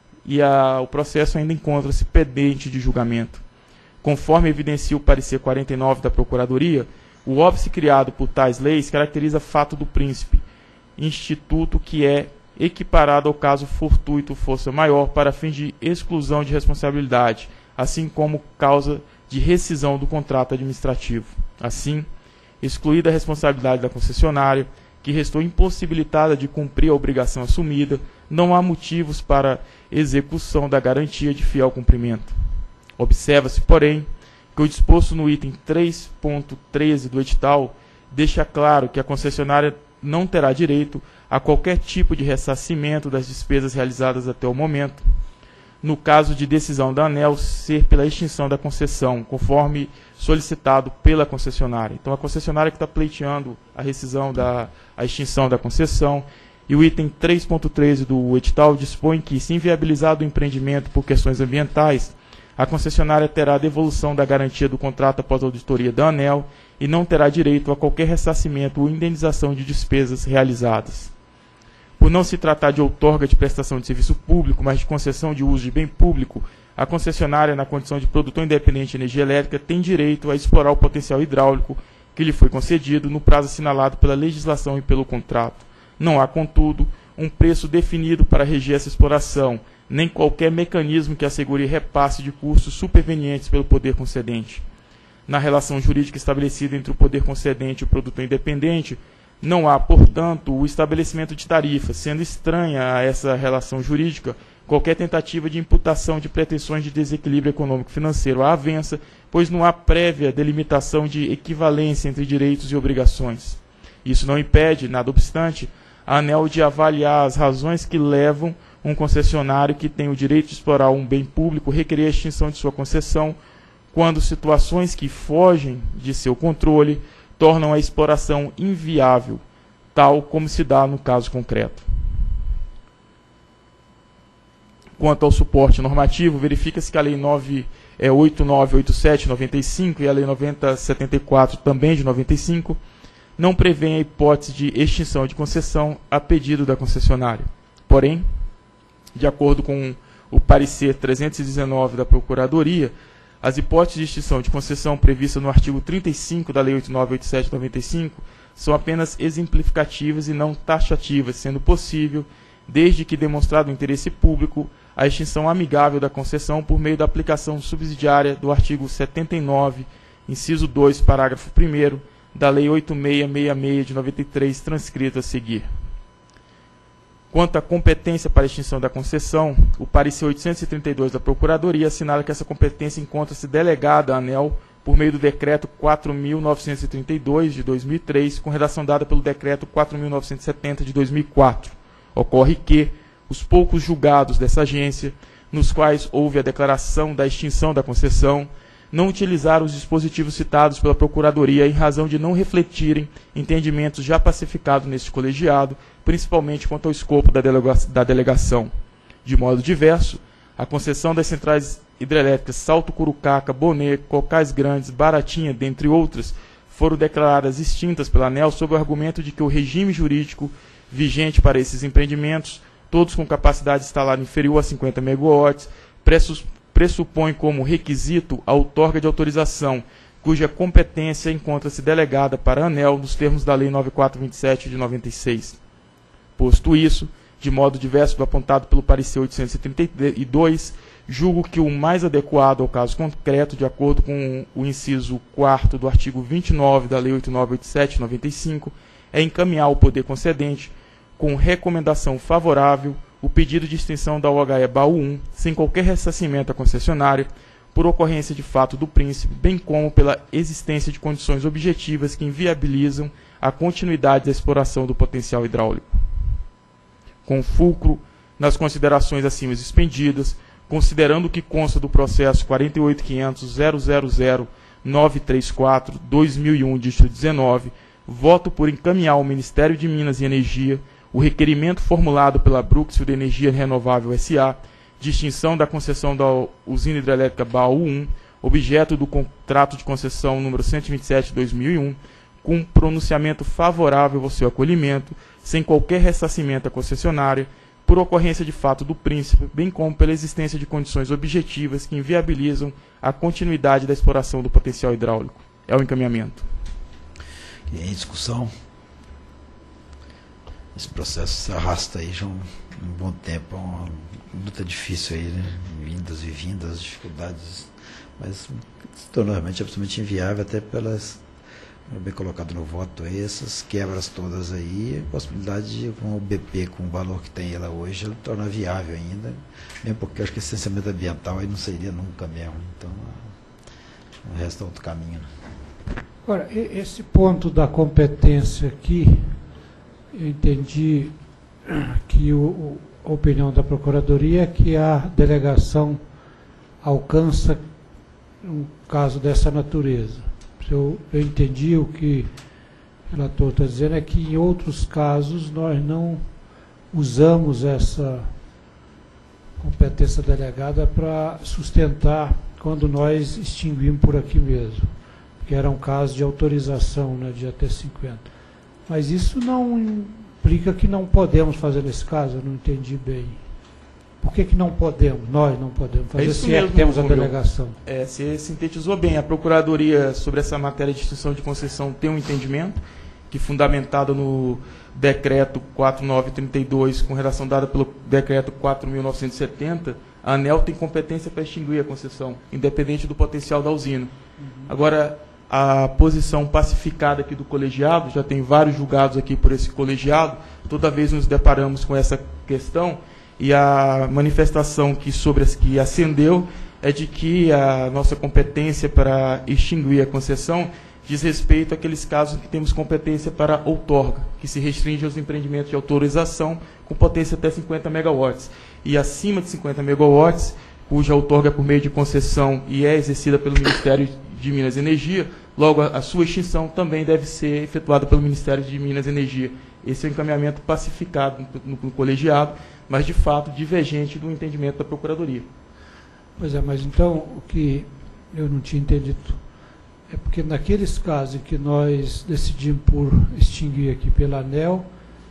e a, o processo ainda encontra-se pendente de julgamento. Conforme evidencia o parecer quarenta e nove da Procuradoria, o óbice criado por tais leis caracteriza fato do príncipe, instituto que é equiparado ao caso fortuito força maior para fins de exclusão de responsabilidade, assim como causa de rescisão do contrato administrativo. Assim, excluída a responsabilidade da concessionária, que restou impossibilitada de cumprir a obrigação assumida, não há motivos para execução da garantia de fiel cumprimento. Observa-se, porém, que o disposto no item três ponto treze do edital deixa claro que a concessionária não terá direito a qualquer tipo de ressarcimento das despesas realizadas até o momento, no caso de decisão da ANEEL ser pela extinção da concessão, conforme solicitado pela concessionária. Então, a concessionária que está pleiteando a rescisão da a extinção da concessão, e o item três ponto treze do edital dispõe que, se inviabilizado o empreendimento por questões ambientais, a concessionária terá a devolução da garantia do contrato após a auditoria da ANEEL e não terá direito a qualquer ressarcimento ou indenização de despesas realizadas. Por não se tratar de outorga de prestação de serviço público, mas de concessão de uso de bem público, a concessionária, na condição de produtor independente de energia elétrica, tem direito a explorar o potencial hidráulico que lhe foi concedido no prazo assinalado pela legislação e pelo contrato. Não há, contudo, um preço definido para reger essa exploração, nem qualquer mecanismo que assegure repasse de custos supervenientes pelo poder concedente. Na relação jurídica estabelecida entre o poder concedente e o produtor independente, não há, portanto, o estabelecimento de tarifas, sendo estranha a essa relação jurídica qualquer tentativa de imputação de pretensões de desequilíbrio econômico-financeiro à avença, pois não há prévia delimitação de equivalência entre direitos e obrigações. Isso não impede, nada obstante, a ANEEL de avaliar as razões que levam um concessionário que tem o direito de explorar um bem público requerer a extinção de sua concessão, quando situações que fogem de seu controle tornam a exploração inviável, tal como se dá no caso concreto. Quanto ao suporte normativo, verifica-se que a Lei nove, é, oito mil novecentos e oitenta e sete de noventa e cinco e a Lei noventa mil cento e setenta e quatro, também de noventa e cinco, não prevêem a hipótese de extinção de concessão a pedido da concessionária. Porém, de acordo com o parecer trezentos e dezenove da Procuradoria, as hipóteses de extinção de concessão previstas no artigo trinta e cinco da Lei oito mil novecentos e oitenta e sete de noventa e cinco são apenas exemplificativas e não taxativas, sendo possível, desde que demonstrado o interesse público, a extinção amigável da concessão por meio da aplicação subsidiária do artigo setenta e nove, inciso dois, parágrafo primeiro, da Lei oito mil seiscentos e sessenta e seis de noventa e três, transcrito a seguir. Quanto à competência para a extinção da concessão, o parecer oitocentos e trinta e dois da Procuradoria assinala que essa competência encontra-se delegada à ANEEL por meio do Decreto quatro mil novecentos e trinta e dois, de dois mil e três, com redação dada pelo Decreto quatro mil novecentos e setenta, de dois mil e quatro. Ocorre que os poucos julgados dessa agência, nos quais houve a declaração da extinção da concessão, não utilizaram os dispositivos citados pela Procuradoria em razão de não refletirem entendimentos já pacificados neste colegiado, principalmente quanto ao escopo da, delega da delegação. De modo diverso, a concessão das centrais hidrelétricas Salto Curucaca, Boné, Cocais Grandes, Baratinha, dentre outras, foram declaradas extintas pela ANEEL sob o argumento de que o regime jurídico vigente para esses empreendimentos, todos com capacidade instalada inferior a cinquenta megawatts, pressupõe como requisito a outorga de autorização, cuja competência encontra-se delegada para a ANEEL nos termos da Lei nove mil quatrocentos e vinte e sete de noventa e seis. Posto isso, de modo diverso do apontado pelo parecer oitocentos e trinta e dois, julgo que o mais adequado ao caso concreto, de acordo com o inciso quarto do artigo vinte e nove da Lei oito mil novecentos e oitenta e sete de noventa e cinco, é encaminhar ao poder concedente, com recomendação favorável, o pedido de extinção da O H E baú um, sem qualquer ressarcimento à concessionária, por ocorrência de fato do príncipe, bem como pela existência de condições objetivas que inviabilizam a continuidade da exploração do potencial hidráulico. Com fulcro nas considerações acima expendidas, considerando o que consta do processo quarenta e oito quinhentos ponto zero zero zero nove três quatro barra dois mil e um, dígito dezenove, voto por encaminhar ao Ministério de Minas e Energia o requerimento formulado pela Brookfield Energia Renovável S A de extinção da concessão da usina hidrelétrica baú um, objeto do contrato de concessão número cento e vinte e sete de dois mil e um, com pronunciamento favorável ao seu acolhimento, sem qualquer ressarcimento à concessionária, por ocorrência de fato do príncipe, bem como pela existência de condições objetivas que inviabilizam a continuidade da exploração do potencial hidráulico. É o encaminhamento. E em discussão, esse processo se arrasta aí já um, um bom tempo, é uma luta difícil aí, né? Vindas e vindas, dificuldades, mas se tornou realmente absolutamente inviável, até pelas, bem colocado no voto aí, essas quebras todas aí, a possibilidade de com o B P, com o valor que tem ela hoje, ela torna viável ainda, mesmo porque eu acho que esse licenciamento ambiental aí não seria nunca mesmo, então o resto é outro caminho, né? Agora, esse ponto da competência aqui, eu entendi que o, a opinião da Procuradoria é que a delegação alcança um caso dessa natureza. Eu, eu entendi o que o relator está dizendo, é que em outros casos nós não usamos essa competência delegada para sustentar quando nós extinguimos por aqui mesmo, que era um caso de autorização, né, de até cinquenta. Mas isso não implica que não podemos fazer nesse caso, eu não entendi bem. Por que que não podemos? Nós não podemos fazer, é isso se mesmo, é que temos a Romeu. delegação. É, você sintetizou bem. A Procuradoria sobre essa matéria de extinção de concessão tem um entendimento que, fundamentado no decreto quatro mil novecentos e trinta e dois, com relação dada pelo decreto quatro mil novecentos e setenta, a ANEEL tem competência para extinguir a concessão, independente do potencial da usina. Uhum. Agora, a posição pacificada aqui do colegiado, já tem vários julgados aqui por esse colegiado, toda vez nos deparamos com essa questão, e a manifestação que sobre as que ascendeu é de que a nossa competência para extinguir a concessão diz respeito àqueles casos em que temos competência para outorga, que se restringe aos empreendimentos de autorização com potência até cinquenta megawatts. E acima de cinquenta megawatts, cuja outorga é por meio de concessão e é exercida pelo Ministério de Minas e Energia, logo a, a sua extinção também deve ser efetuada pelo Ministério de Minas e Energia. Esse é o encaminhamento pacificado no, no, no colegiado, mas de fato divergente do entendimento da Procuradoria. Pois é, mas então o que eu não tinha entendido é porque naqueles casos em que nós decidimos por extinguir aqui pela ANEEL,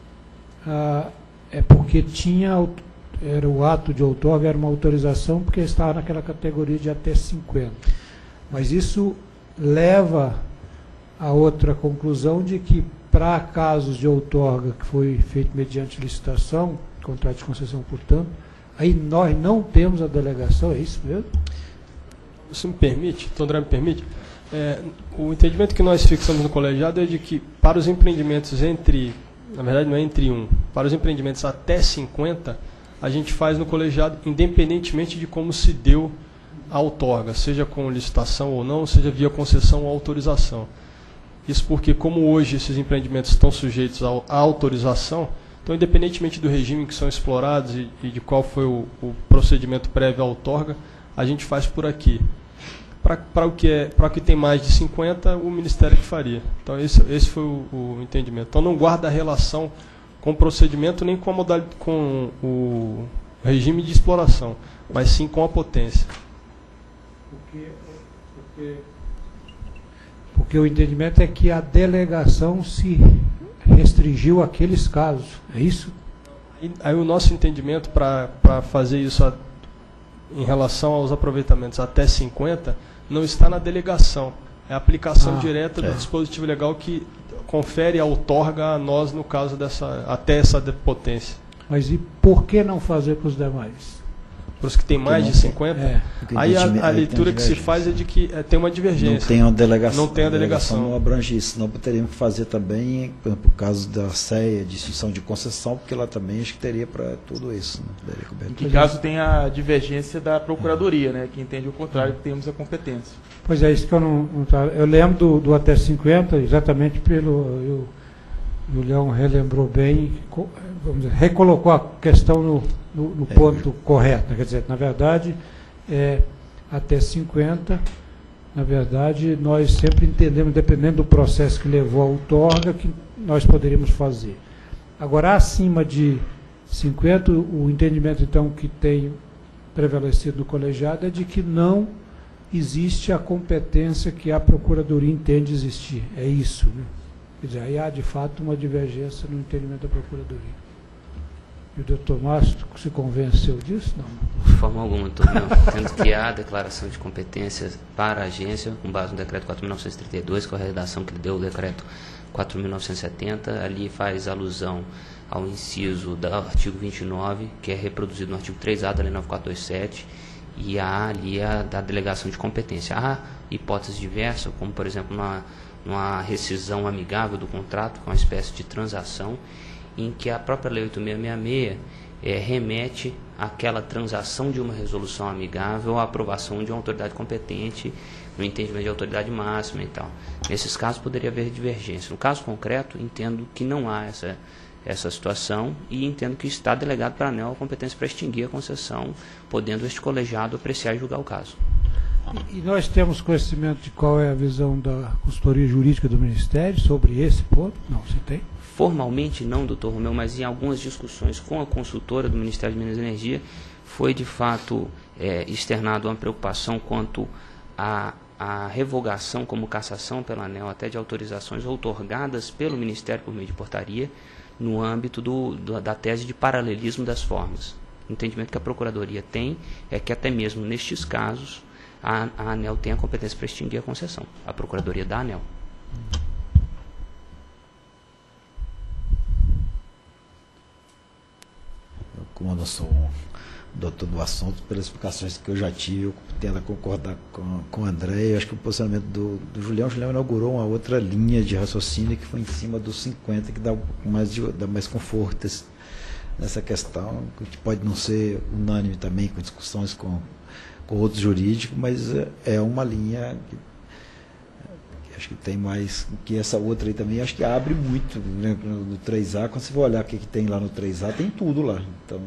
ah, é porque tinha, era o ato de outorga, era uma autorização, porque estava naquela categoria de até cinquenta. Mas isso leva a outra conclusão de que, para casos de outorga que foi feito mediante licitação, contrato de concessão, portanto, aí nós não temos a delegação, é isso mesmo? Se me permite, Tom André me permite, é, o entendimento que nós fixamos no colegiado é de que para os empreendimentos entre, na verdade não é entre um, para os empreendimentos até cinquenta, a gente faz no colegiado independentemente de como se deu a outorga, seja com licitação ou não, seja via concessão ou autorização. Isso porque, como hoje esses empreendimentos estão sujeitos à autorização, então, independentemente do regime que são explorados e, e de qual foi o, o procedimento prévio à outorga, a gente faz por aqui. Para o que é, para o que tem mais de cinquenta, o Ministério que faria. Então, esse, esse foi o, o entendimento. Então, não guarda relação com o procedimento nem com, a modalidade, com o regime de exploração, mas sim com a potência. Porque, porque, porque o entendimento é que a delegação se restringiu aqueles casos, é isso? E, aí o nosso entendimento para fazer isso a, em relação aos aproveitamentos até cinquenta não está na delegação, é a aplicação Ah, direta do é. dispositivo legal que confere a outorga a nós no caso dessa até essa potência. Mas e por que não fazer para os demais? Para os que têm mais de cinquenta, É. aí a, a Aí tem leitura que se divergência. faz é de que é, tem uma Não divergência. tem uma delegação. Não tem a delegação. Não abrange isso. Senão teríamos que fazer também, por exemplo, o caso da C E A, de extinção de concessão, porque lá também acho que teria para tudo isso. Né? Daria Em cobertura. que caso tem a divergência da Procuradoria, né, que entende o contrário, que temos a competência. Pois é, isso que eu não, não tava- eu lembro do, do até cinquenta, exatamente pelo... Eu, o Leão relembrou bem, co- vamos dizer, recolocou a questão no, no, no É. ponto correto. Né? Quer dizer, na verdade, é, até cinquenta, na verdade, nós sempre entendemos, dependendo do processo que levou à outorga, que nós poderíamos fazer. Agora, acima de cinquenta, o entendimento, então, que tem prevalecido no colegiado é de que não existe a competência que a Procuradoria entende existir. É isso, né? Quer dizer, aí há de fato uma divergência no entendimento da Procuradoria. E o doutor Márcio se convenceu disso? Não. De forma alguma, doutor, não. Tendo que há declaração de competências para a agência, com base no decreto quatro mil novecentos e trinta e dois, com a redação que deu o decreto quatro mil novecentos e setenta, ali faz alusão ao inciso do artigo vinte e nove, que é reproduzido no artigo três A da Lei nove mil quatrocentos e vinte e sete, e há ali a da delegação de competência. Há hipóteses diversas, como, por exemplo, uma, uma rescisão amigável do contrato, que é uma espécie de transação, em que a própria Lei oito mil seiscentos e sessenta e seis é, remete àquela transação de uma resolução amigável à aprovação de uma autoridade competente, no entendimento de autoridade máxima e tal. Nesses casos poderia haver divergência. No caso concreto, entendo que não há essa, essa situação e entendo que está delegado para a ANEEL a competência para extinguir a concessão, podendo este colegiado apreciar e julgar o caso. E nós temos conhecimento de qual é a visão da consultoria jurídica do Ministério sobre esse ponto? Não, você tem? Formalmente não, doutor Romeu, mas em algumas discussões com a consultora do Ministério de Minas e Energia, foi de fato é, externado uma preocupação quanto à, à revogação como cassação pela ANEEL até de autorizações outorgadas pelo Ministério por meio de portaria, no âmbito do, do, da tese de paralelismo das formas. O entendimento que a Procuradoria tem é que até mesmo nestes casos a, a ANEEL tem a competência para extinguir a concessão, a Procuradoria da ANEEL. Como eu não sou um doutor do assunto, pelas explicações que eu já tive, eu tendo a concordar com, com o André, eu acho que o posicionamento do, do Julião, o Julião inaugurou uma outra linha de raciocínio que foi em cima dos cinquenta, que dá mais, de, dá mais conforto esse, nessa questão, que pode não ser unânime também, com discussões com, com outros jurídicos, mas é, é uma linha que, que acho que tem mais, que essa outra aí também, acho que abre muito, né, no três A, quando você for olhar o que, que tem lá no três A, tem tudo lá, então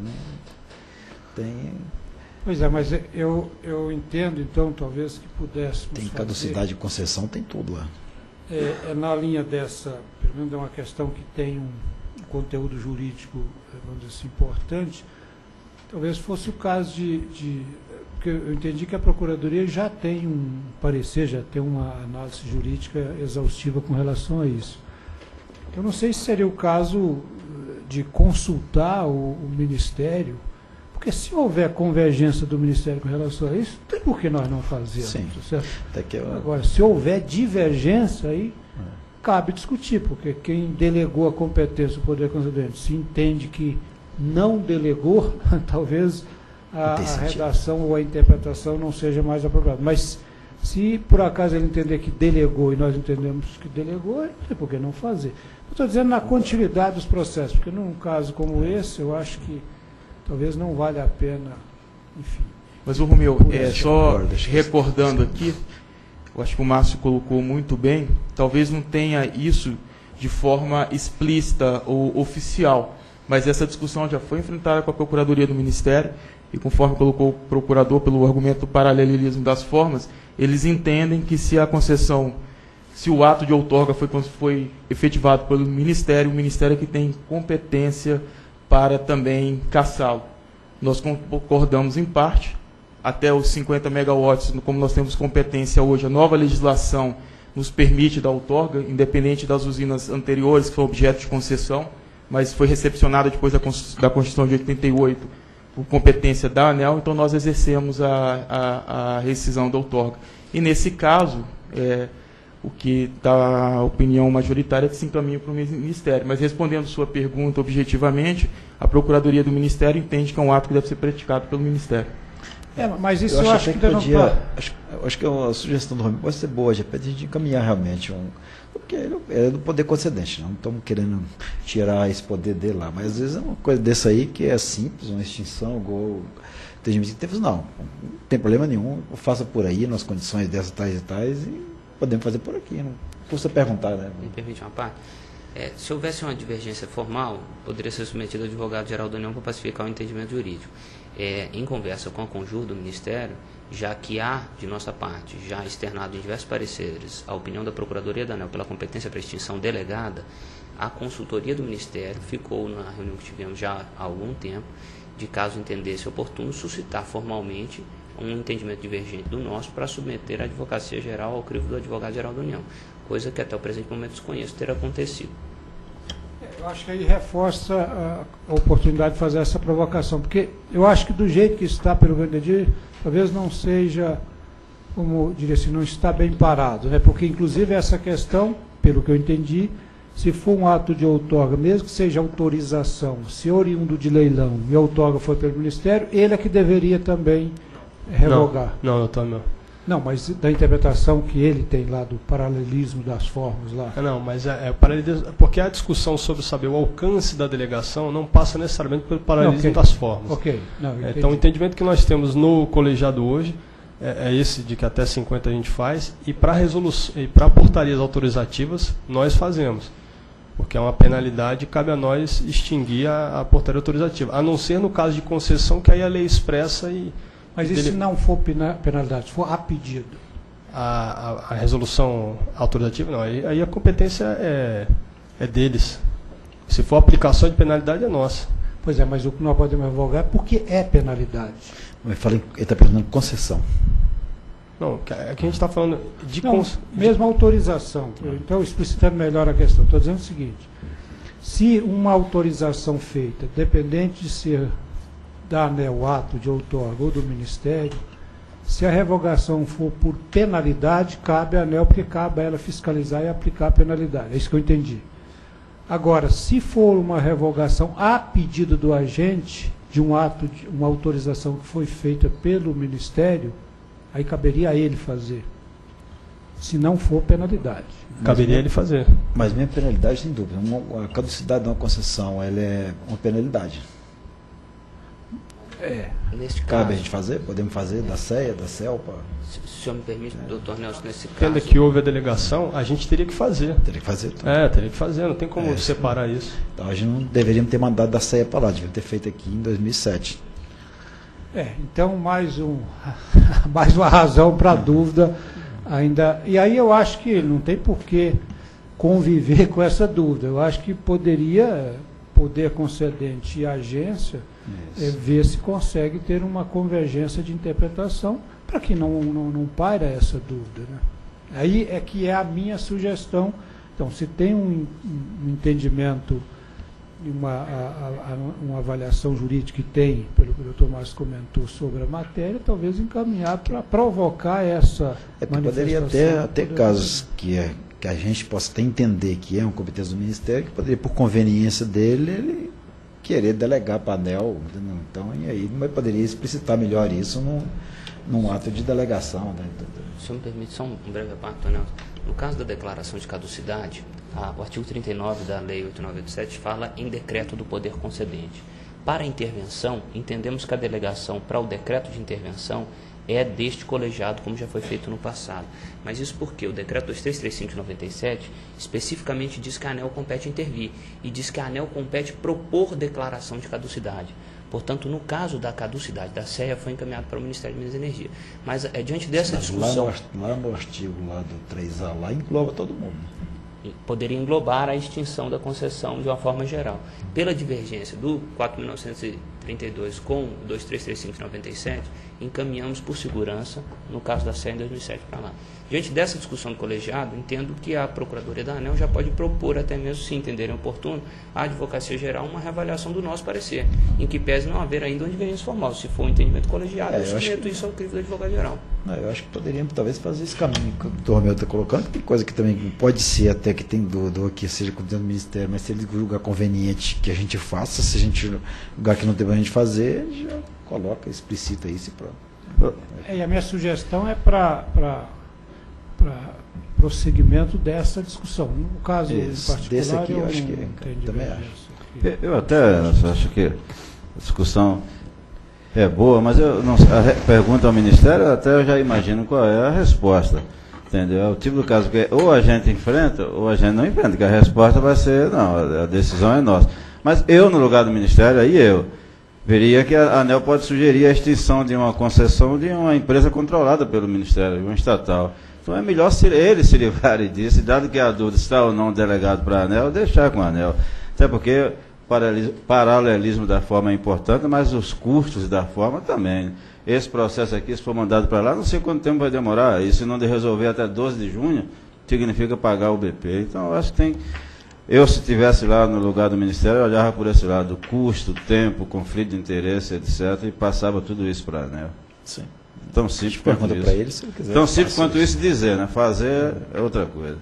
tem... Pois é, mas eu, eu entendo, então, talvez que pudéssemos Tem fazer, caducidade de concessão, tem tudo lá. é, é na linha dessa, pelo menos é uma questão que tem um conteúdo jurídico, vamos dizer assim, importante, talvez fosse o caso de, de... Porque eu entendi que a Procuradoria já tem um parecer, já tem uma análise jurídica exaustiva com relação a isso. Eu não sei se seria o caso de consultar o, o Ministério, porque se houver convergência do Ministério com relação a isso, não tem por que nós não fazermos. Sim. Certo? Até que eu... Agora, se houver divergência, aí É. cabe discutir, porque quem delegou a competência do Poder Constituinte se entende que não delegou, talvez a, Não tem a sentido. redação ou a interpretação não seja mais apropriada. Mas se por acaso ele entender que delegou e nós entendemos que delegou, não tem por que não fazer. Eu estou dizendo na continuidade dos processos, porque num caso como esse, eu acho que talvez não valha a pena, enfim. Mas, o Romeu, Por é, isso, só concordo, acho que- recordando aqui, eu acho que o Márcio colocou muito bem, talvez não tenha isso de forma explícita ou oficial, mas essa discussão já foi enfrentada com a Procuradoria do Ministério, e conforme colocou o procurador pelo argumento do paralelismo das formas, eles entendem que se a concessão, se o ato de outorga foi, foi efetivado pelo Ministério, o Ministério é que tem competência para também cassá-lo. Nós concordamos em parte, até os cinquenta megawatts, como nós temos competência hoje, a nova legislação nos permite dar outorga, independente das usinas anteriores que foram objeto de concessão, mas foi recepcionada depois da Constituição de oitenta e oito por competência da ANEEL, então nós exercemos a, a, a rescisão da outorga. E nesse caso, é, o que está a opinião majoritária é que se encaminha para o Ministério. Mas respondendo sua pergunta objetivamente, a Procuradoria do Ministério entende que é um ato que deve ser praticado pelo Ministério. É, mas isso eu, eu acho acho que, que não podia, pode. acho, acho que a sugestão do Romero pode ser boa, de repente a gente encaminhar realmente um. Porque ele é do poder concedente, não estamos querendo tirar esse poder dele lá, mas às vezes é uma coisa dessa aí que é simples, uma extinção, igual tem gente que teve, não, não tem problema nenhum, faça por aí, nas condições dessas tais e tais, e podemos fazer por aqui, não custa perguntar, né? Me permite uma parte? É, se houvesse uma divergência formal, poderia ser submetido ao advogado-geral da União para pacificar o entendimento jurídico. É, em conversa com a Conjur do Ministério, já que há, de nossa parte, já externado em diversos pareceres a opinião da Procuradoria da ANEEL pela competência para extinção delegada, a consultoria do Ministério ficou na reunião que tivemos já há algum tempo, de caso entendesse oportuno, suscitar formalmente um entendimento divergente do nosso para submeter a Advocacia Geral ao crivo do Advogado-Geral da União, coisa que até o presente momento desconheço ter acontecido. Eu acho que aí reforça a, a oportunidade de fazer essa provocação, porque eu acho que do jeito que está pelo Grandedir, talvez não seja, como diria assim, não está bem parado, né? Porque inclusive essa questão, pelo que eu entendi, se for um ato de outorga, mesmo que seja autorização, se oriundo de leilão e a outorga foi pelo Ministério, ele é que deveria também revogar. Não, não, doutor, não. Não, mas da interpretação que ele tem lá do paralelismo das formas lá. Não, mas é, é paralelismo, porque a discussão sobre saber o alcance da delegação não passa necessariamente pelo paralelismo Okay. das formas. Ok. Não, É, então o entendimento que nós temos no colegiado hoje é, é esse de que até cinquenta a gente faz, e para resolução e para portarias autorizativas nós fazemos. Porque é uma penalidade, cabe a nós extinguir a, a portaria autorizativa, a não ser no caso de concessão, que aí a lei expressa e... Mas e se não for pena- penalidade, se for a pedido? A, a, a resolução autorizativa, não, aí, aí a competência é, é deles. Se for aplicação de penalidade, é nossa. Pois é, mas o que nós podemos revogar é porque é penalidade. Ele está perguntando concessão. Não, aqui a gente está falando de... Não, cons- mesmo autorização. Então, explicitando melhor a questão, estou dizendo o seguinte: se uma autorização feita, dependente de ser da ANEEL, ato de outorga ou do Ministério, se a revogação for por penalidade, cabe à ANEEL, porque cabe a ela fiscalizar e aplicar a penalidade. É isso que eu entendi. Agora, se for uma revogação a pedido do agente, de um ato, de uma autorização que foi feita pelo Ministério, aí caberia a ele fazer. Se não for penalidade. Caberia ele fazer. Mas mesmo penalidade, sem dúvida. Uma, a caducidade de uma concessão, ela é uma penalidade. É. Neste Cabe caso, a gente fazer? Podemos fazer da C E A, da CELPA? se, se o senhor me permite, doutor Nelson, nesse Tendo caso... que houve a delegação, a gente teria que fazer. Teria que fazer tudo. É, teria que fazer, não tem como É, separar isso. Então a gente não deveríamos ter mandado da C E A para lá, deveríamos ter feito aqui em dois mil e sete. É, então mais, um, mais uma razão para a dúvida ainda. E aí eu acho que não tem por que conviver com essa dúvida. Eu acho que poderia, poder concedente e agência, é, ver se consegue ter uma convergência de interpretação para que não, não, não paira essa dúvida. Né? Aí é que é a minha sugestão. Então, se tem um, um entendimento, uma, a, a, uma avaliação jurídica que tem, pelo que o doutor Márcio comentou sobre a matéria, talvez encaminhar para provocar essa É porque manifestação. poderia até ter Poderia casos que, é, que a gente possa até entender que é uma competência do Ministério, que poderia, por conveniência dele, ele querer delegar para a ANEEL. Então, e aí, mas poderia explicitar melhor isso num, num ato de delegação. Né? Se o senhor me permite só um breve parte, doutor Nelson. No caso da declaração de caducidade, a, o artigo trinta e nove da Lei oito mil novecentos e oitenta e sete fala em decreto do poder concedente. Para a intervenção, entendemos que a delegação para o decreto de intervenção é deste colegiado, como já foi feito no passado. Mas isso porque o decreto dois mil trezentos e trinta e cinco de noventa e sete especificamente diz que a ANEEL compete intervir e diz que a ANEEL compete propor declaração de caducidade. Portanto, no caso da caducidade da C E A, foi encaminhado para o Ministério de Minas e Energia. Mas é, diante dessa Mas discussão... Lá no, lá no artigo lá do três A, lá engloba todo mundo. Poderia englobar a extinção da concessão de uma forma geral. Pela divergência do quatro mil novecentos e trinta e dois com dois três três cinco noventa e sete, encaminhamos por segurança, no caso da série em dois mil e sete para lá. Diante dessa discussão do colegiado, entendo que a Procuradoria da ANEEL já pode propor, até mesmo se entenderem oportuno, à Advocacia Geral uma reavaliação do nosso parecer, em que pese não haver ainda uma divergência formal. Se for um entendimento colegiado, É, eu eu acho submeto que- isso ao crivo do Advogado-Geral. Não, eu acho que poderíamos talvez fazer esse caminho que o doutor Romeu está colocando. Tem coisa que também pode ser até que tem dúvida, ou que seja dentro do Ministério, mas se ele julgar conveniente que a gente faça, se a gente julgar que não tem pra gente fazer, já coloca, explicita isso e pronto. É, e a minha sugestão é para prosseguimento dessa discussão. No caso Isso, em particular, desse aqui eu eu acho não que- tenho também divergência acho. aqui. Eu até acho que a discussão é boa, mas eu não, a re- pergunta ao Ministério, até eu já imagino qual é a resposta. Entendeu? É o tipo do caso que ou a gente enfrenta ou a gente não enfrenta, que a resposta vai ser, não, a decisão é nossa. Mas eu, no lugar do Ministério, aí eu veria que a ANEEL pode sugerir a extinção de uma concessão de uma empresa controlada pelo Ministério, de uma estatal. Então é melhor se eles se livrarem disso, e dado que a dúvida está ou não delegado para a ANEEL, deixar com a ANEEL. Até porque o paralelismo da forma é importante, mas os custos da forma também. Esse processo aqui, se for mandado para lá, não sei quanto tempo vai demorar. E se não de resolver até doze de junho, significa pagar o B P. Então eu acho que tem... Eu, se estivesse lá no lugar do Ministério, eu olhava por esse lado, custo, tempo, conflito de interesse, etcétera, e passava tudo isso para a ANEEL. Sim. Tão simples quanto Pergunta isso. para ele se ele quiser. Tão simples faça quanto isso dizer, né? Fazer é outra coisa.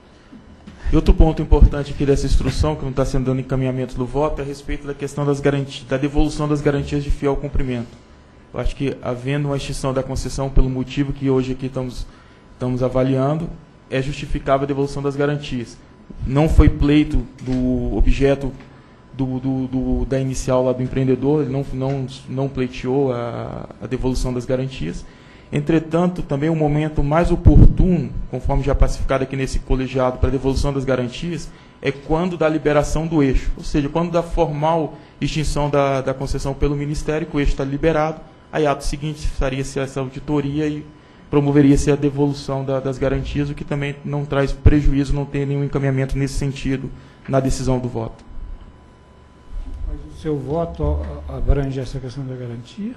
E outro ponto importante aqui dessa instrução, que não está sendo dando encaminhamento do voto, é a respeito da questão das garantias, da devolução das garantias de fiel cumprimento. Eu acho que, havendo uma extinção da concessão pelo motivo que hoje aqui estamos, estamos avaliando, é justificável a devolução das garantias. Não foi pleito do objeto do, do, do, da inicial lá do empreendedor, ele não, não, não pleiteou a, a devolução das garantias. Entretanto, também o momento mais oportuno, conforme já pacificado aqui nesse colegiado, para a devolução das garantias, é quando da liberação do eixo, ou seja, quando da formal extinção da, da concessão pelo Ministério, que o eixo está liberado, aí ato seguinte faria-se essa auditoria e promoveria-se a devolução da, das garantias, o que também não traz prejuízo, não tem nenhum encaminhamento nesse sentido na decisão do voto. Mas o seu voto abrange essa questão da garantia?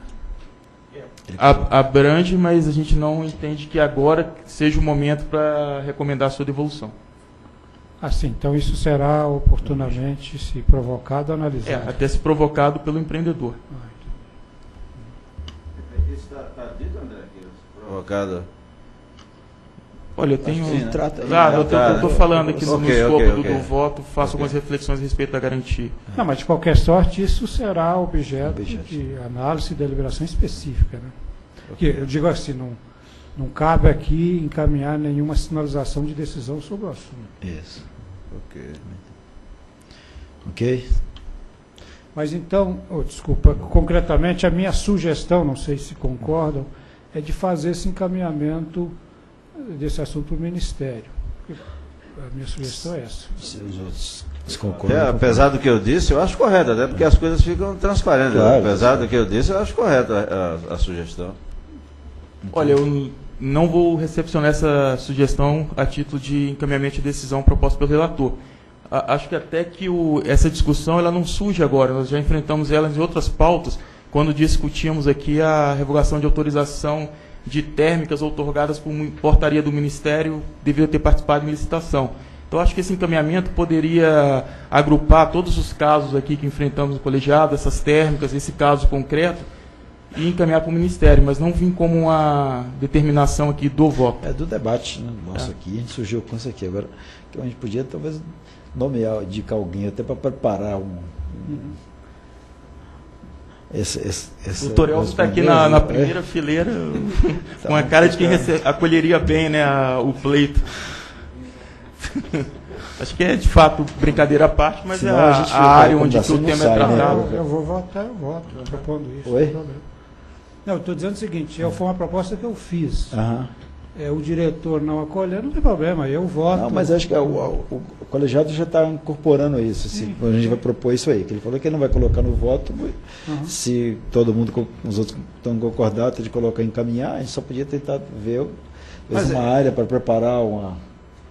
A- Abrange, mas a gente não entende que agora seja o momento para recomendar a sua devolução. Assim, então isso será oportunamente, se provocado, É, analisado. até se provocado pelo empreendedor. Ah, Está dito, André, que provocado. Olha, eu tenho... Acho que sim, né? Trata aí. Ah, eu estou falando aqui no, no Ok, escopo ok, do, ok. do voto, faço Ok. algumas reflexões a respeito da garantia. Não, mas de qualquer sorte, isso será objeto, Objeto. de análise e deliberação específica. Né? Que, eu digo assim, não, não cabe aqui encaminhar nenhuma sinalização de decisão sobre o assunto. Isso. Ok. Ok? Mas então, oh, desculpa, concretamente a minha sugestão, não sei se concordam, é de fazer esse encaminhamento desse assunto para o Ministério. A minha sugestão é essa. Se os outros Até, desconcordam. apesar do que eu disse, eu acho correto, até porque as coisas ficam transparentes. Claro. Apesar do que eu disse, eu acho correta a, a- a sugestão. Olha, eu não vou recepcionar essa sugestão a título de encaminhamento de decisão proposta pelo relator. A- Acho que até que o, essa discussão ela não surge agora, nós já enfrentamos ela em outras pautas, quando discutíamos aqui a revogação de autorização de térmicas outorgadas por mu- portaria do Ministério devido a ter participado de licitação. Então, acho que esse encaminhamento poderia agrupar todos os casos aqui que enfrentamos no colegiado, essas térmicas, esse caso concreto, e encaminhar para o Ministério, mas não vir como uma determinação aqui do voto. É do debate, né? Nosso É. aqui, a gente surgiu com isso aqui. Agora, que a gente podia talvez nomear, indicar alguém até para preparar um. um esse, esse, essa O Torel está aqui na, na primeira fileira, com a cara de quem rece- acolheria bem, né, a- o pleito. Acho que é, de fato, brincadeira à parte, mas Senão é a a, gente a área onde que o recomendação não tema é sai, né? tratado. Eu, eu vou votar, eu voto, eu propondo isso. Oi? Não, tem problema. Não, eu estou dizendo o seguinte, eu, foi uma proposta que eu fiz. Aham. É, o diretor não acolher, não tem problema, eu voto. Não, mas acho que o, o- o colegiado já está incorporando isso. Assim, a gente vai propor isso aí. Que ele falou que ele não vai colocar no voto. Uhum. Se todo mundo, co- os outros estão concordados de colocar encaminhar, a gente só podia tentar ver Mas uma é- área para preparar uma,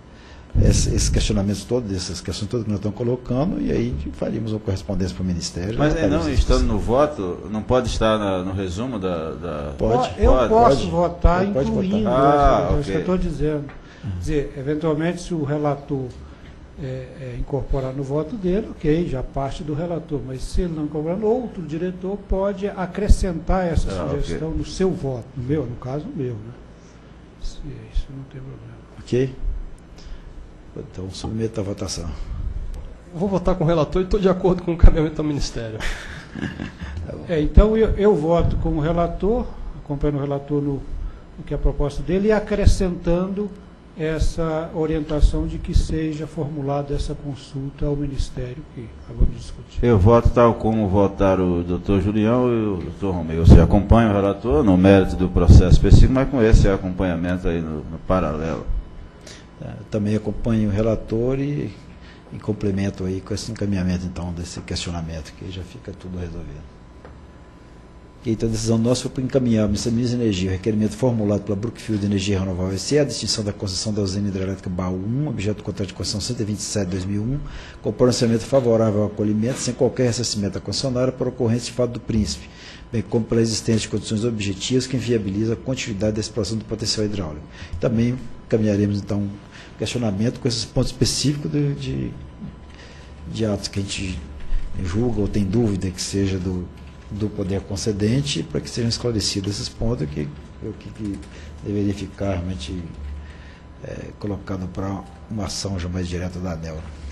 esse, esses questionamentos todos, essas questões todas que nós estamos colocando, e aí faríamos uma correspondência para o Ministério. Mas aí não, estando no voto, não pode estar na, no resumo da... da... Pode. Eu pode, posso pode. votar Pode incluindo, votar. Ah, é isso ok. que eu estou dizendo. Quer dizer, eventualmente, se o relator é, é, incorporar no voto dele, ok, já parte do relator, mas se ele não incorporar, outro diretor pode acrescentar essa Ah, sugestão ok. no seu voto, no meu, no caso, o meu. Né? Se- Isso não tem problema. Ok? Então, submeta a votação. Eu vou votar com o relator e estou de acordo com o caminhamento do Ministério. É, então, eu, eu voto como relator, acompanhando o relator no, no que é a proposta dele, e acrescentando essa orientação de que seja formulada essa consulta ao Ministério que acabamos de discutir. Eu voto tal como votaram o doutor Julião e o doutor Romeu. Você acompanha o relator no mérito do processo específico, mas com esse acompanhamento aí no, no paralelo. É, também acompanho o relator e, e complemento aí com esse encaminhamento, então, desse questionamento, que aí já fica tudo resolvido. E então a decisão nossa foi para encaminhar ao Ministério da Energia o requerimento formulado pela Brookfield Energia Renovável S A, a distinção da concessão da usina hidrelétrica Baú um, objeto do contrato de concessão cento e vinte e sete de dois mil e um, com pronunciamento favorável ao acolhimento, sem qualquer ressarcimento à concessionária por ocorrência de fato do príncipe, bem como pela existência de condições objetivas que inviabilizam a continuidade da exploração do potencial hidráulico. Também encaminharemos, então, um questionamento com esses pontos específicos de, de, de atos que a gente julga ou tem dúvida que seja do do poder concedente, para que sejam esclarecidos esses pontos que o que, que deveria ficar realmente é, colocado para uma ação já mais direta da ANEEL.